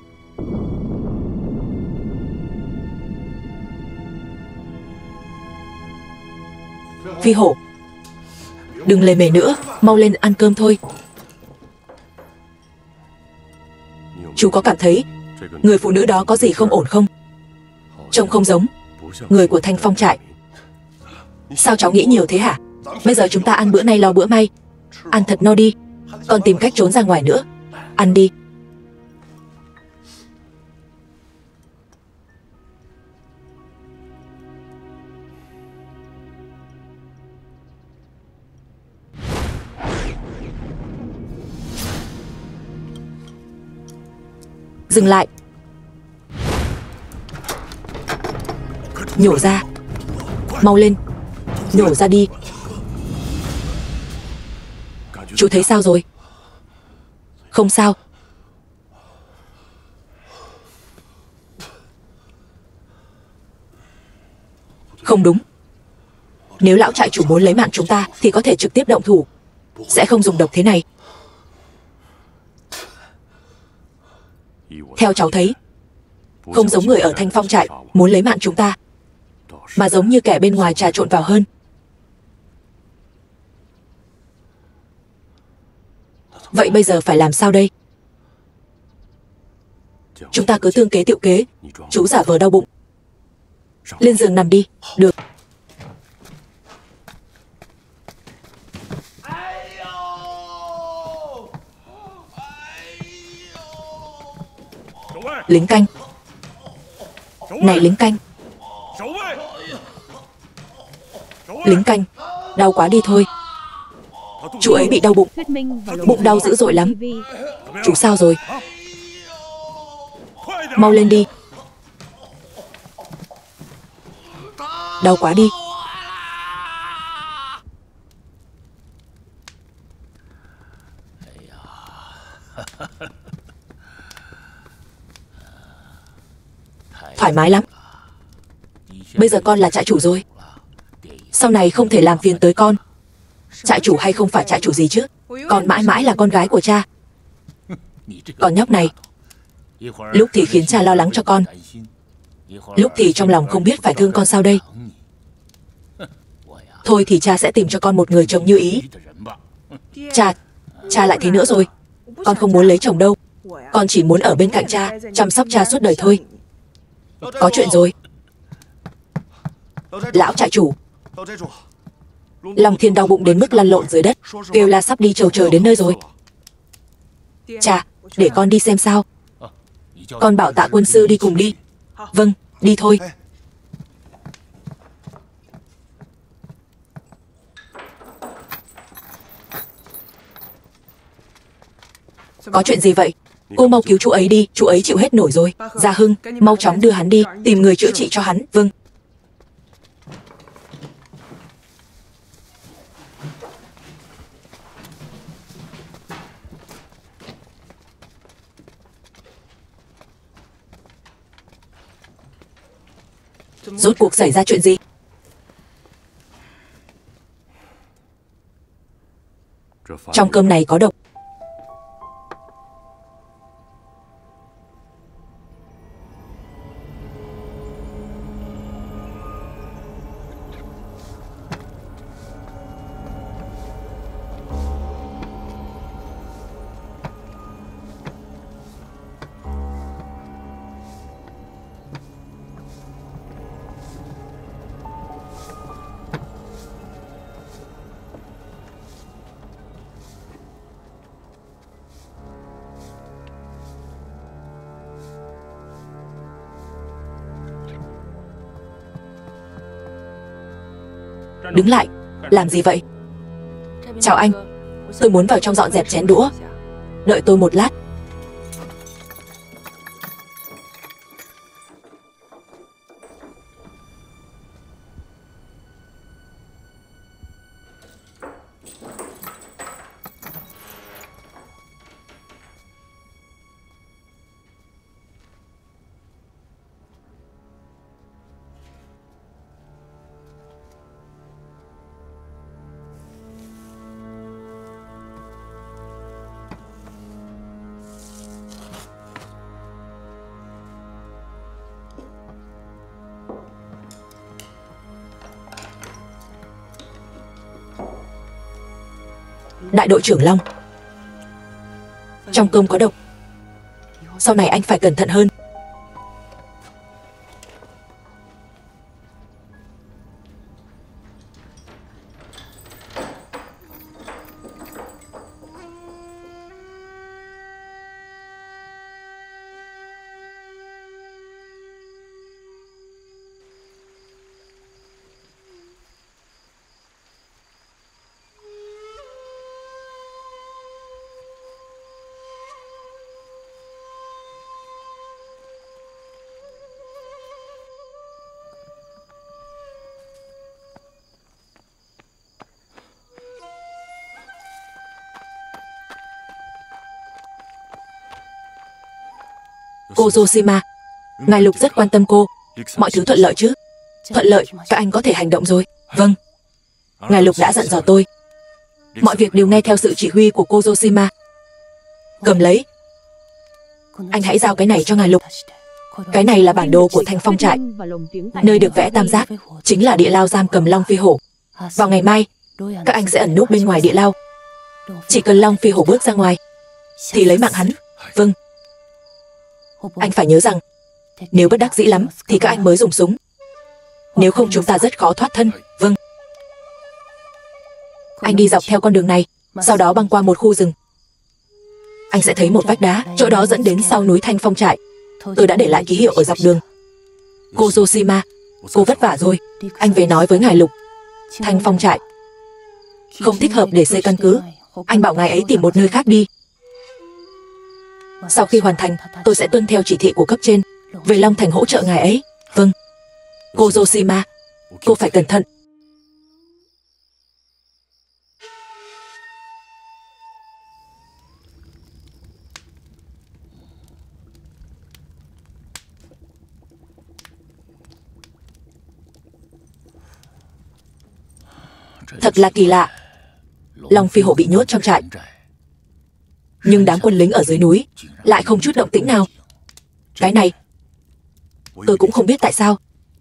A: Phi Hổ, đừng lề mề nữa, mau lên ăn cơm thôi. Chú có cảm thấy người phụ nữ đó có gì không ổn không? Trông không giống người của Thanh Phong trại. Sao cháu nghĩ nhiều thế hả? Bây giờ chúng ta ăn bữa nay lo bữa may. Ăn thật no đi, còn tìm cách trốn ra ngoài nữa. Ăn đi. Dừng lại. Nhổ ra. Mau lên. Nhổ ra đi. Chú thấy sao rồi? Không sao. Không đúng. Nếu lão trại chủ muốn lấy mạng chúng ta thì có thể trực tiếp động thủ, sẽ không dùng độc thế này. Theo cháu thấy, không giống người ở Thanh Phong trại muốn lấy mạng chúng ta, mà giống như kẻ bên ngoài trà trộn vào hơn. Vậy bây giờ phải làm sao đây? Chúng ta cứ tương kế tiệu kế. Chú giả vờ đau bụng, lên giường nằm đi. Được. Lính canh. Này lính canh. Lính canh. Đau quá đi thôi. Chú ấy bị đau bụng. Bụng đau dữ dội lắm. Chú sao rồi? Mau lên đi. Đau quá đi. Thoải mái lắm. Bây giờ con là trại chủ rồi. Sau này không thể làm phiền tới con. Trại chủ hay không phải trại chủ gì chứ, con mãi mãi là con gái của cha. Còn nhóc này, lúc thì khiến cha lo lắng cho con, lúc thì trong lòng không biết phải thương con sao đây. Thôi thì cha sẽ tìm cho con một người chồng như ý. Cha, cha lại thế nữa rồi. Con không muốn lấy chồng đâu. Con chỉ muốn ở bên cạnh cha, chăm sóc cha suốt đời thôi. Có chuyện rồi. Lão trại chủ. Long Thiên đau bụng đến mức lăn lộn dưới đất, kêu là sắp đi chầu trời đến nơi rồi. Cha, để con đi xem sao. Con bảo Tạ quân sư đi cùng đi. Vâng, đi thôi. Có chuyện gì vậy? Cô mau cứu chú ấy đi, chú ấy chịu hết nổi rồi. Gia Hưng, mau chóng đưa hắn đi, tìm người chữa trị cho hắn. Vâng. Rốt cuộc xảy ra chuyện gì? Trong cơm này có độc. Đứng lại, làm gì vậy? Chào anh, tôi muốn vào trong dọn dẹp chén đũa. Đợi tôi một lát. Đại đội trưởng Long, trong cơm có độc. Sau này anh phải cẩn thận hơn. Cô Yoshima, ngài Lục rất quan tâm cô. Mọi thứ thuận lợi chứ? Thuận lợi, các anh có thể hành động rồi. Vâng. Ngài Lục đã dặn dò tôi. Mọi việc đều nghe theo sự chỉ huy của cô Yoshima. Cầm lấy. Anh hãy giao cái này cho ngài Lục. Cái này là bản đồ của Thanh Phong trại. Nơi được vẽ tam giác chính là địa lao giam cầm Long Phi Hổ. Vào ngày mai, các anh sẽ ẩn núp bên ngoài địa lao. Chỉ cần Long Phi Hổ bước ra ngoài thì lấy mạng hắn. Vâng. Anh phải nhớ rằng nếu bất đắc dĩ lắm thì các anh mới dùng súng. Nếu không chúng ta rất khó thoát thân. Vâng. Anh đi dọc theo con đường này, sau đó băng qua một khu rừng. Anh sẽ thấy một vách đá, chỗ đó dẫn đến sau núi Thanh Phong trại. Tôi đã để lại ký hiệu ở dọc đường. Cô Yoshima, cô vất vả rồi. Anh về nói với ngài Lục. Thanh Phong trại không thích hợp để xây căn cứ. Anh bảo ngài ấy tìm một nơi khác đi. Sau khi hoàn thành, tôi sẽ tuân theo chỉ thị của cấp trên, về Long Thành hỗ trợ ngài ấy. Vâng. Cô Yoshima, cô phải cẩn thận. Thật là kỳ lạ. Long Phi Hổ bị nhốt trong trại, nhưng đám quân lính ở dưới núi lại không chút động tĩnh nào. Cái này tôi cũng không biết tại sao.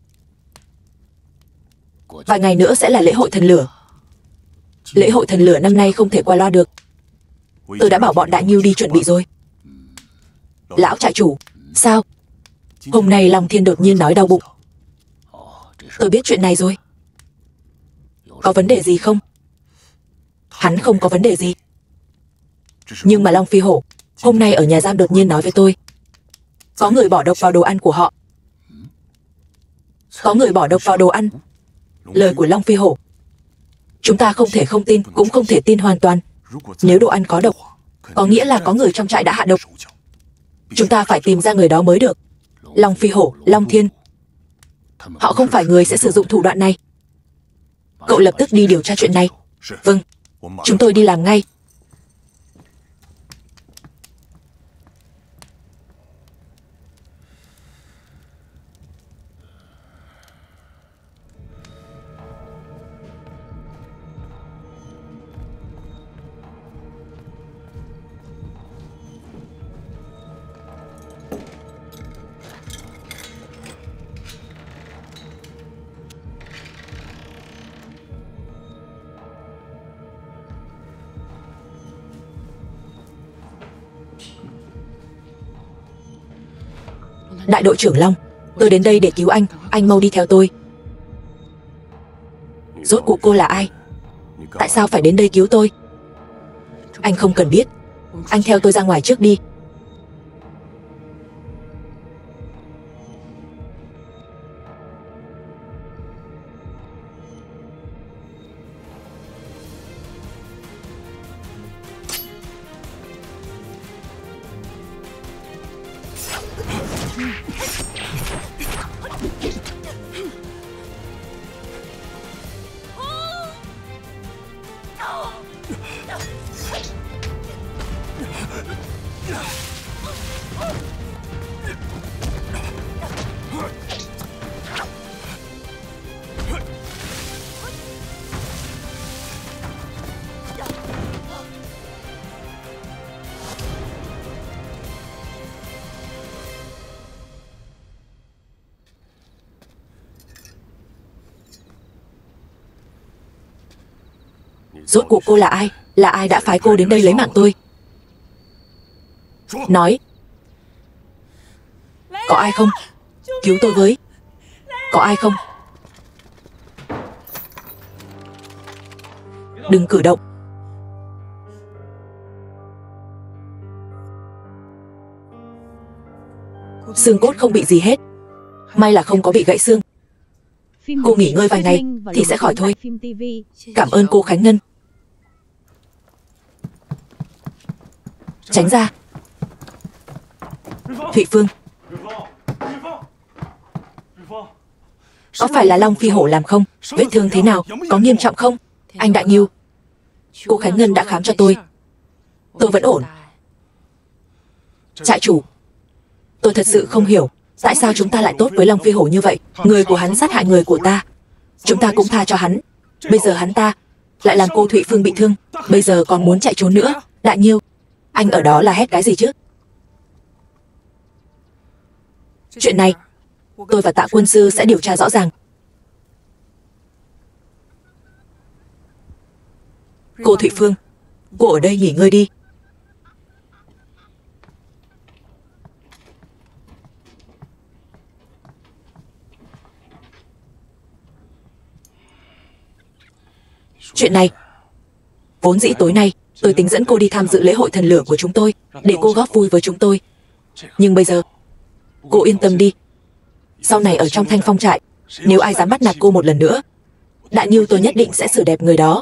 A: Vài ngày nữa sẽ là lễ hội thần lửa. Lễ hội thần lửa năm nay không thể qua loa được. Tôi đã bảo bọn Đại Ngưu đi chuẩn bị rồi. Lão trại chủ, sao? Hôm nay Long Thiên đột nhiên nói đau bụng. Tôi biết chuyện này rồi. Có vấn đề gì không? Hắn không có vấn đề gì. Nhưng mà Long Phi Hổ hôm nay ở nhà giam đột nhiên nói với tôi, có người bỏ độc vào đồ ăn của họ. Có người bỏ độc vào đồ ăn. Lời của Long Phi Hổ chúng ta không thể không tin, cũng không thể tin hoàn toàn. Nếu đồ ăn có độc, có nghĩa là có người trong trại đã hạ độc. Chúng ta phải tìm ra người đó mới được. Long Phi Hổ, Long Thiên, họ không phải người sẽ sử dụng thủ đoạn này. Cậu lập tức đi điều tra chuyện này. Vâng, chúng tôi đi làm ngay. Đại đội trưởng Long, tôi đến đây để cứu anh. Anh mau đi theo tôi. Rốt cuộc cô là ai? Tại sao phải đến đây cứu tôi? Anh không cần biết. Anh theo tôi ra ngoài trước đi. Rốt cuộc cô là ai? Là ai đã phái cô đến đây lấy mạng tôi? Nói. Có ai không? Cứu tôi với. Có ai không? Đừng cử động. Xương cốt không bị gì hết. May là không có bị gãy xương. Cô nghỉ ngơi vài ngày thì sẽ khỏi thôi. Cảm ơn cô Khánh Ngân. Tránh ra. Thụy Phương, có phải là Long Phi Hổ làm không? Vết thương thế nào? Có nghiêm trọng không? Anh Đại Ngưu, cô Khánh Ngân đã khám cho tôi. Tôi vẫn ổn. Trại chủ, tôi thật sự không hiểu tại sao chúng ta lại tốt với Long Phi Hổ như vậy. Người của hắn sát hại người của ta, chúng ta cũng tha cho hắn. Bây giờ hắn ta lại làm cô Thụy Phương bị thương, bây giờ còn muốn chạy trốn nữa. Đại Ngưu, anh ở đó là hét cái gì chứ? Chuyện này tôi và Tạ quân sư sẽ điều tra rõ ràng. Cô Thụy Phương, cô ở đây nghỉ ngơi đi. Chuyện này, vốn dĩ tối nay tôi tính dẫn cô đi tham dự lễ hội thần lửa của chúng tôi, để cô góp vui với chúng tôi. Nhưng bây giờ Cô yên tâm đi. Sau này ở trong Thanh Phong trại, nếu ai dám bắt nạt cô một lần nữa, Đại Ngưu tôi nhất định sẽ xử đẹp người đó.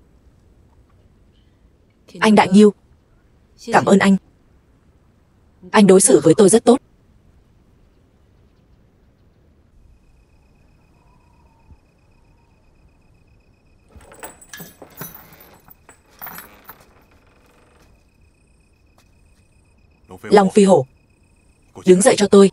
A: Anh Đại Ngưu, cảm ơn anh. Anh đối xử với tôi rất tốt. Long Phi Hổ, đứng dậy cho tôi.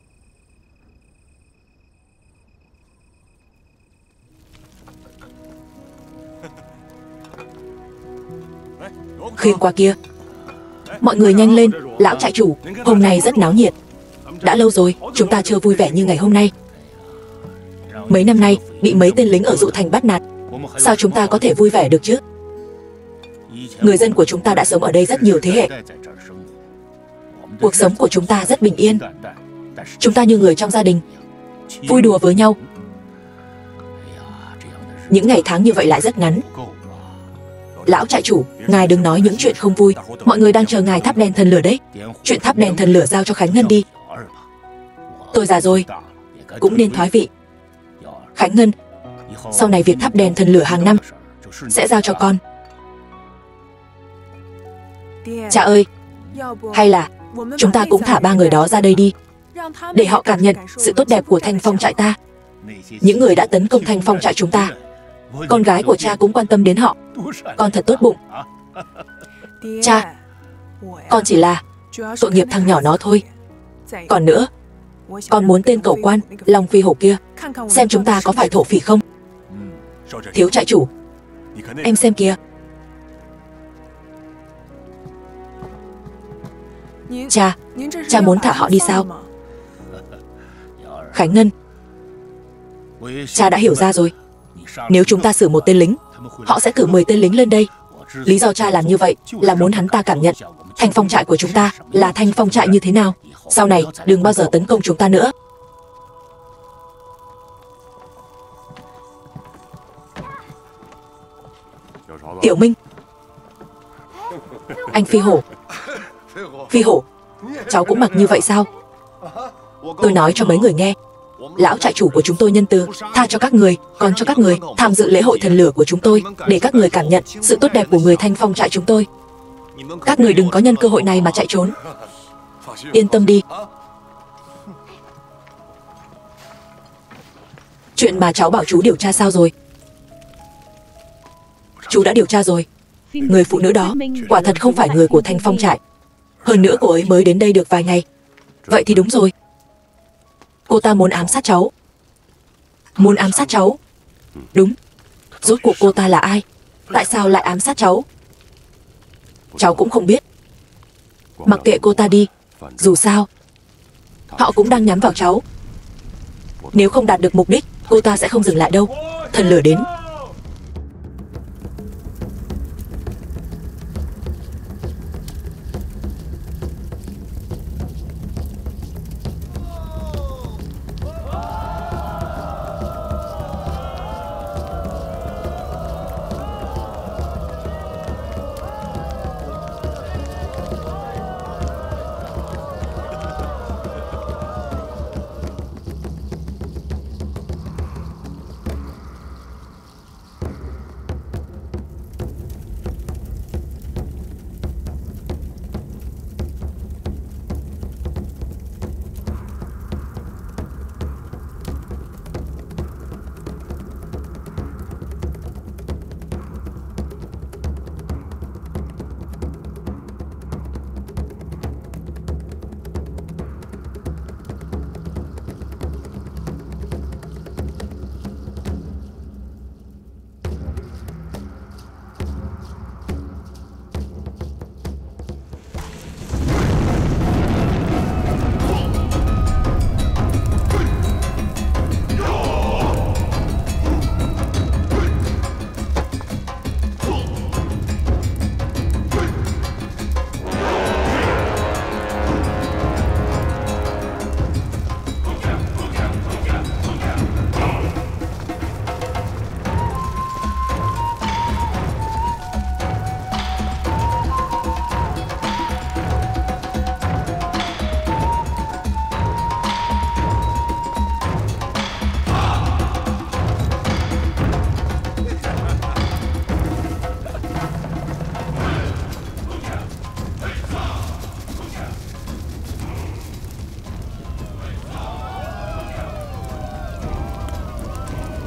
A: Khiêng qua kia. Mọi người nhanh lên, lão trại chủ, hôm nay rất náo nhiệt. Đã lâu rồi, chúng ta chưa vui vẻ như ngày hôm nay. Mấy năm nay, bị mấy tên lính ở Dụ Thành bắt nạt, sao chúng ta có thể vui vẻ được chứ? Người dân của chúng ta đã sống ở đây rất nhiều thế hệ. Cuộc sống của chúng ta rất bình yên. Chúng ta như người trong gia đình, vui đùa với nhau. Những ngày tháng như vậy lại rất ngắn. Lão trại chủ, ngài đừng nói những chuyện không vui. Mọi người đang chờ ngài thắp đèn thần lửa đấy. Chuyện thắp đèn thần lửa giao cho Khánh Ngân đi. Tôi già rồi, cũng nên thoái vị. Khánh Ngân, sau này việc thắp đèn thần lửa hàng năm sẽ giao cho con. Cha ơi, hay là chúng ta cũng thả ba người đó ra đây đi, để họ cảm nhận sự tốt đẹp của Thanh Phong trại ta. Những người đã tấn công Thanh Phong trại chúng ta, con gái của cha cũng quan tâm đến họ. Con thật tốt bụng. Cha, con chỉ là tội nghiệp thằng nhỏ nó thôi. Còn nữa, con muốn tên cẩu quan Long Phi Hổ kia xem chúng ta có phải thổ phỉ không. Thiếu trại chủ, em xem kìa. Cha, cha muốn thả họ đi sao? Khánh Ngân, cha đã hiểu ra rồi. Nếu chúng ta xử một tên lính, họ sẽ cử mười tên lính lên đây. Lý do cha làm như vậy là muốn hắn ta cảm nhận Thanh Phong trại của chúng ta là Thanh Phong trại như thế nào. Sau này đừng bao giờ tấn công chúng ta nữa. Tiểu Minh, anh Phi Hổ. Phi Hổ, cháu cũng mặc như vậy sao? Tôi nói cho mấy người nghe, lão trại chủ của chúng tôi nhân từ, tha cho các người, còn cho các người tham dự lễ hội thần lửa của chúng tôi, để các người cảm nhận sự tốt đẹp của người Thanh Phong trại chúng tôi. Các người đừng có nhân cơ hội này mà chạy trốn. Yên tâm đi. Chuyện mà cháu bảo chú điều tra sao rồi? Chú đã điều tra rồi. Người phụ nữ đó quả thật không phải người của Thanh Phong trại. Hơn nữa cô ấy mới đến đây được vài ngày. Vậy thì đúng rồi. Cô ta muốn ám sát cháu. Muốn ám sát cháu? Đúng. Rốt cuộc cô ta là ai? Tại sao lại ám sát cháu? Cháu cũng không biết. Mặc kệ cô ta đi. Dù sao, họ cũng đang nhắm vào cháu. Nếu không đạt được mục đích, cô ta sẽ không dừng lại đâu. Thần lửa đến.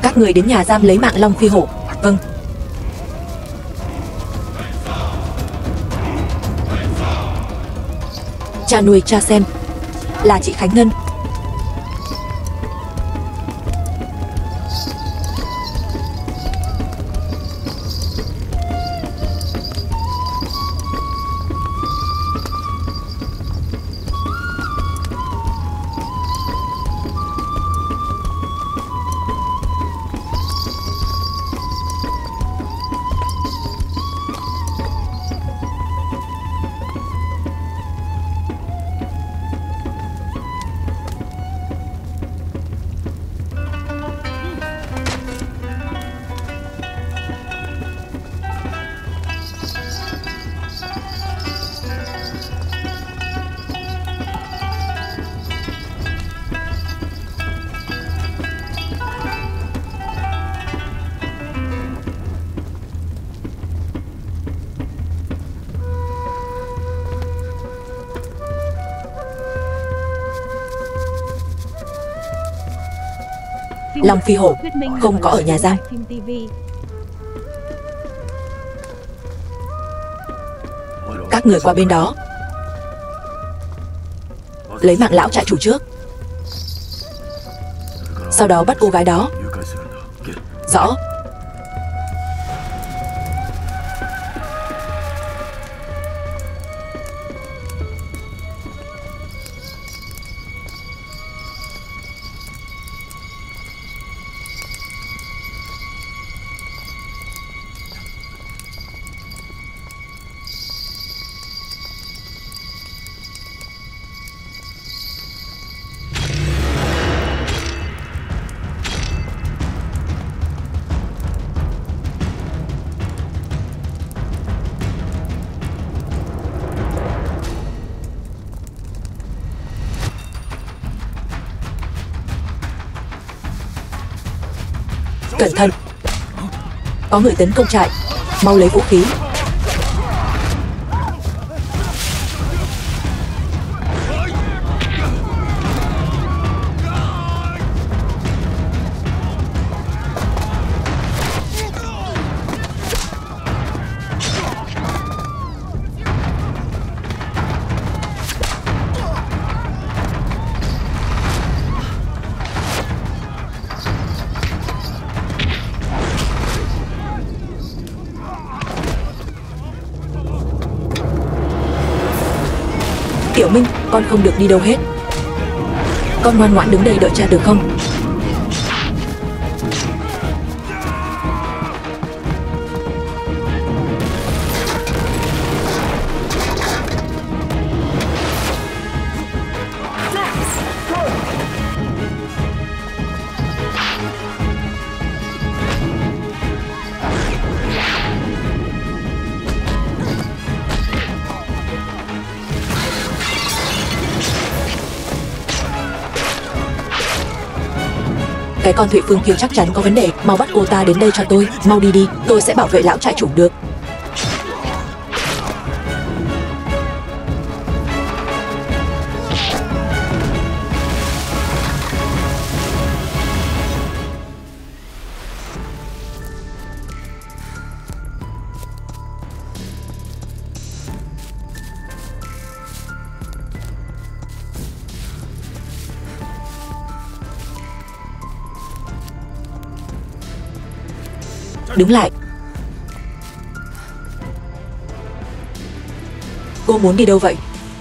A: Các người đến nhà giam lấy mạng Long Phi Hổ. Vâng. Cha nuôi Cha Sen là chị Khánh Ngân. Long Phi Hổ không có ở nhà giam. Các người qua bên đó lấy mạng lão trại chủ trước, sau đó bắt cô gái đó. Rõ. Cẩn thận, có người tấn công trại, mau lấy vũ khí. Tiểu Minh, con không được đi đâu hết. Con ngoan ngoãn đứng đây đợi cha được không? Cái con Thụy Phương kia chắc chắn có vấn đề. Mau bắt cô ta đến đây cho tôi. Mau đi đi, tôi sẽ bảo vệ lão trại chủ được. Đứng lại. Cô muốn đi đâu vậy?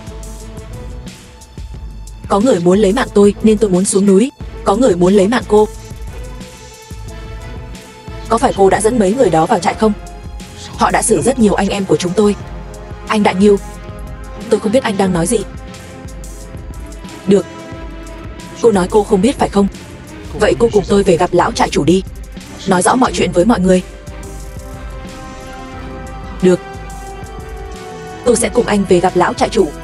A: Có người muốn lấy mạng tôi nên tôi muốn xuống núi. Có người muốn lấy mạng cô. Có phải cô đã dẫn mấy người đó vào trại không? Họ đã xử rất nhiều anh em của chúng tôi. Anh Đại Nghiêu, tôi không biết anh đang nói gì. Được. Cô nói cô không biết phải không? Vậy cô cùng tôi về gặp lão trại chủ đi. Nói rõ mọi chuyện với mọi người. Được. Tôi sẽ cùng anh về gặp lão trại chủ.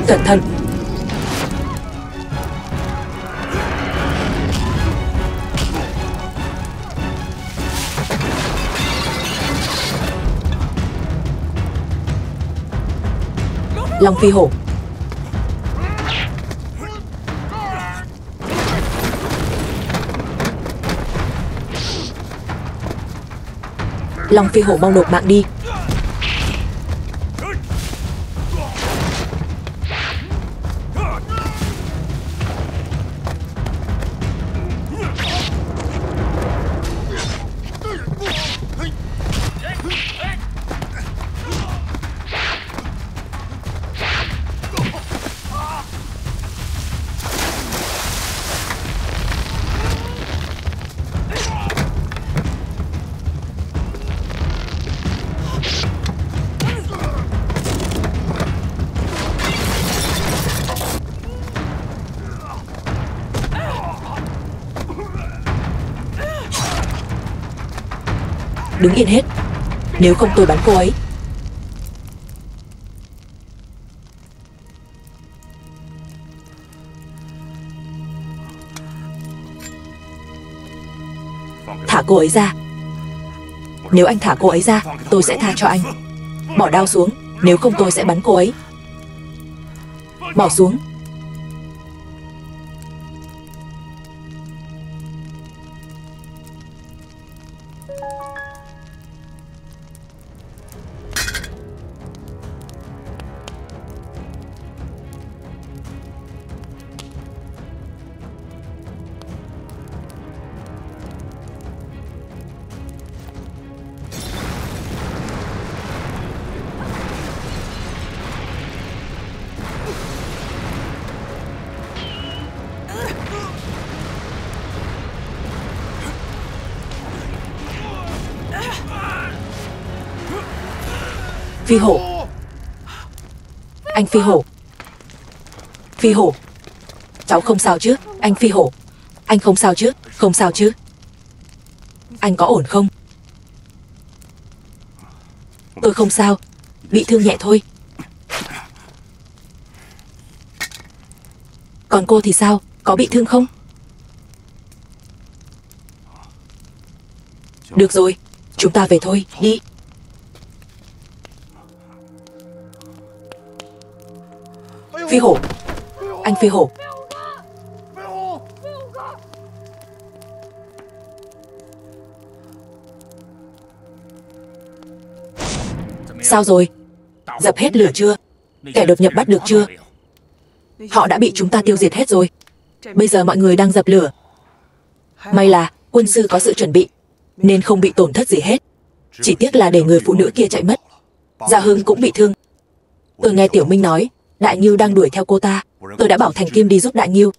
A: Cẩn thận. Long phi hổ. Long phi hổ mau nộp mạng đi. Đứng yên hết, nếu không tôi bắn cô ấy. Thả cô ấy ra. Nếu anh thả cô ấy ra, tôi sẽ tha cho anh. Bỏ đao xuống, nếu không tôi sẽ bắn cô ấy. Bỏ xuống. Phi hổ. Anh phi hổ. Phi hổ. Cháu không sao chứ? Anh phi hổ. Anh không sao chứ? Không sao chứ? Anh có ổn không? Tôi không sao. Bị thương nhẹ thôi. Còn cô thì sao? Có bị thương không? Được rồi, chúng ta về thôi, đi. Phi hổ. Anh phi hổ. Sao rồi? Dập hết lửa chưa? Kẻ đột nhập bắt được chưa? Họ đã bị chúng ta tiêu diệt hết rồi. Bây giờ mọi người đang dập lửa. May là quân sư có sự chuẩn bị nên không bị tổn thất gì hết. Chỉ tiếc là để người phụ nữ kia chạy mất. Dạ Hưng cũng bị thương. Tôi nghe Tiểu Minh nói Đại Ngưu đang đuổi theo cô ta. Tôi đã bảo Thành Kim đi giúp Đại Ngưu.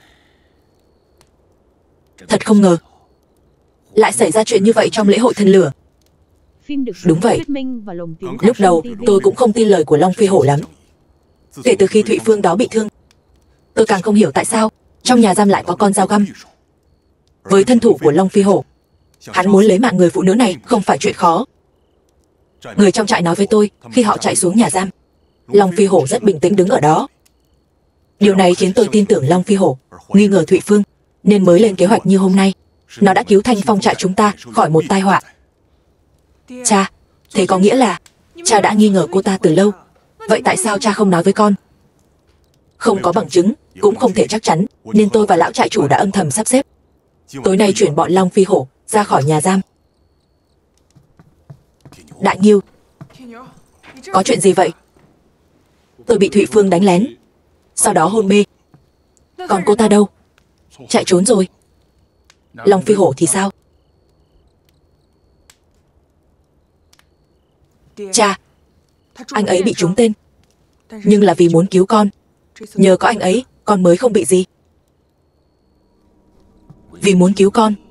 A: Thật không ngờ lại xảy ra chuyện như vậy trong lễ hội thần lửa. Đúng vậy. Lúc đầu tôi cũng không tin lời của Long Phi Hổ lắm. Kể từ khi Thụy Phương đó bị thương, tôi càng không hiểu tại sao trong nhà giam lại có con dao găm. Với thân thủ của Long Phi Hổ, hắn muốn lấy mạng người phụ nữ này không phải chuyện khó. Người trong trại nói với tôi khi họ chạy xuống nhà giam, Long Phi Hổ rất bình tĩnh đứng ở đó. Điều này khiến tôi tin tưởng Long Phi Hổ nghi ngờ Thụy Phương nên mới lên kế hoạch như hôm nay. Nó đã cứu Thanh Phong trại chúng ta khỏi một tai họa. Cha, thế có nghĩa là cha đã nghi ngờ cô ta từ lâu. Vậy tại sao cha không nói với con? Không có bằng chứng, cũng không thể chắc chắn, nên tôi và lão trại chủ đã âm thầm sắp xếp. Tối nay chuyển bọn Long Phi Hổ ra khỏi nhà giam. Đại Ngưu, có chuyện gì vậy? Tôi bị Thụy Phương đánh lén, sau đó hôn mê. Còn cô ta đâu? Chạy trốn rồi. Long Phi Hổ thì sao? Cha, anh ấy bị trúng tên, nhưng là vì muốn cứu con. Nhờ có anh ấy, con mới không bị gì. Vì muốn cứu con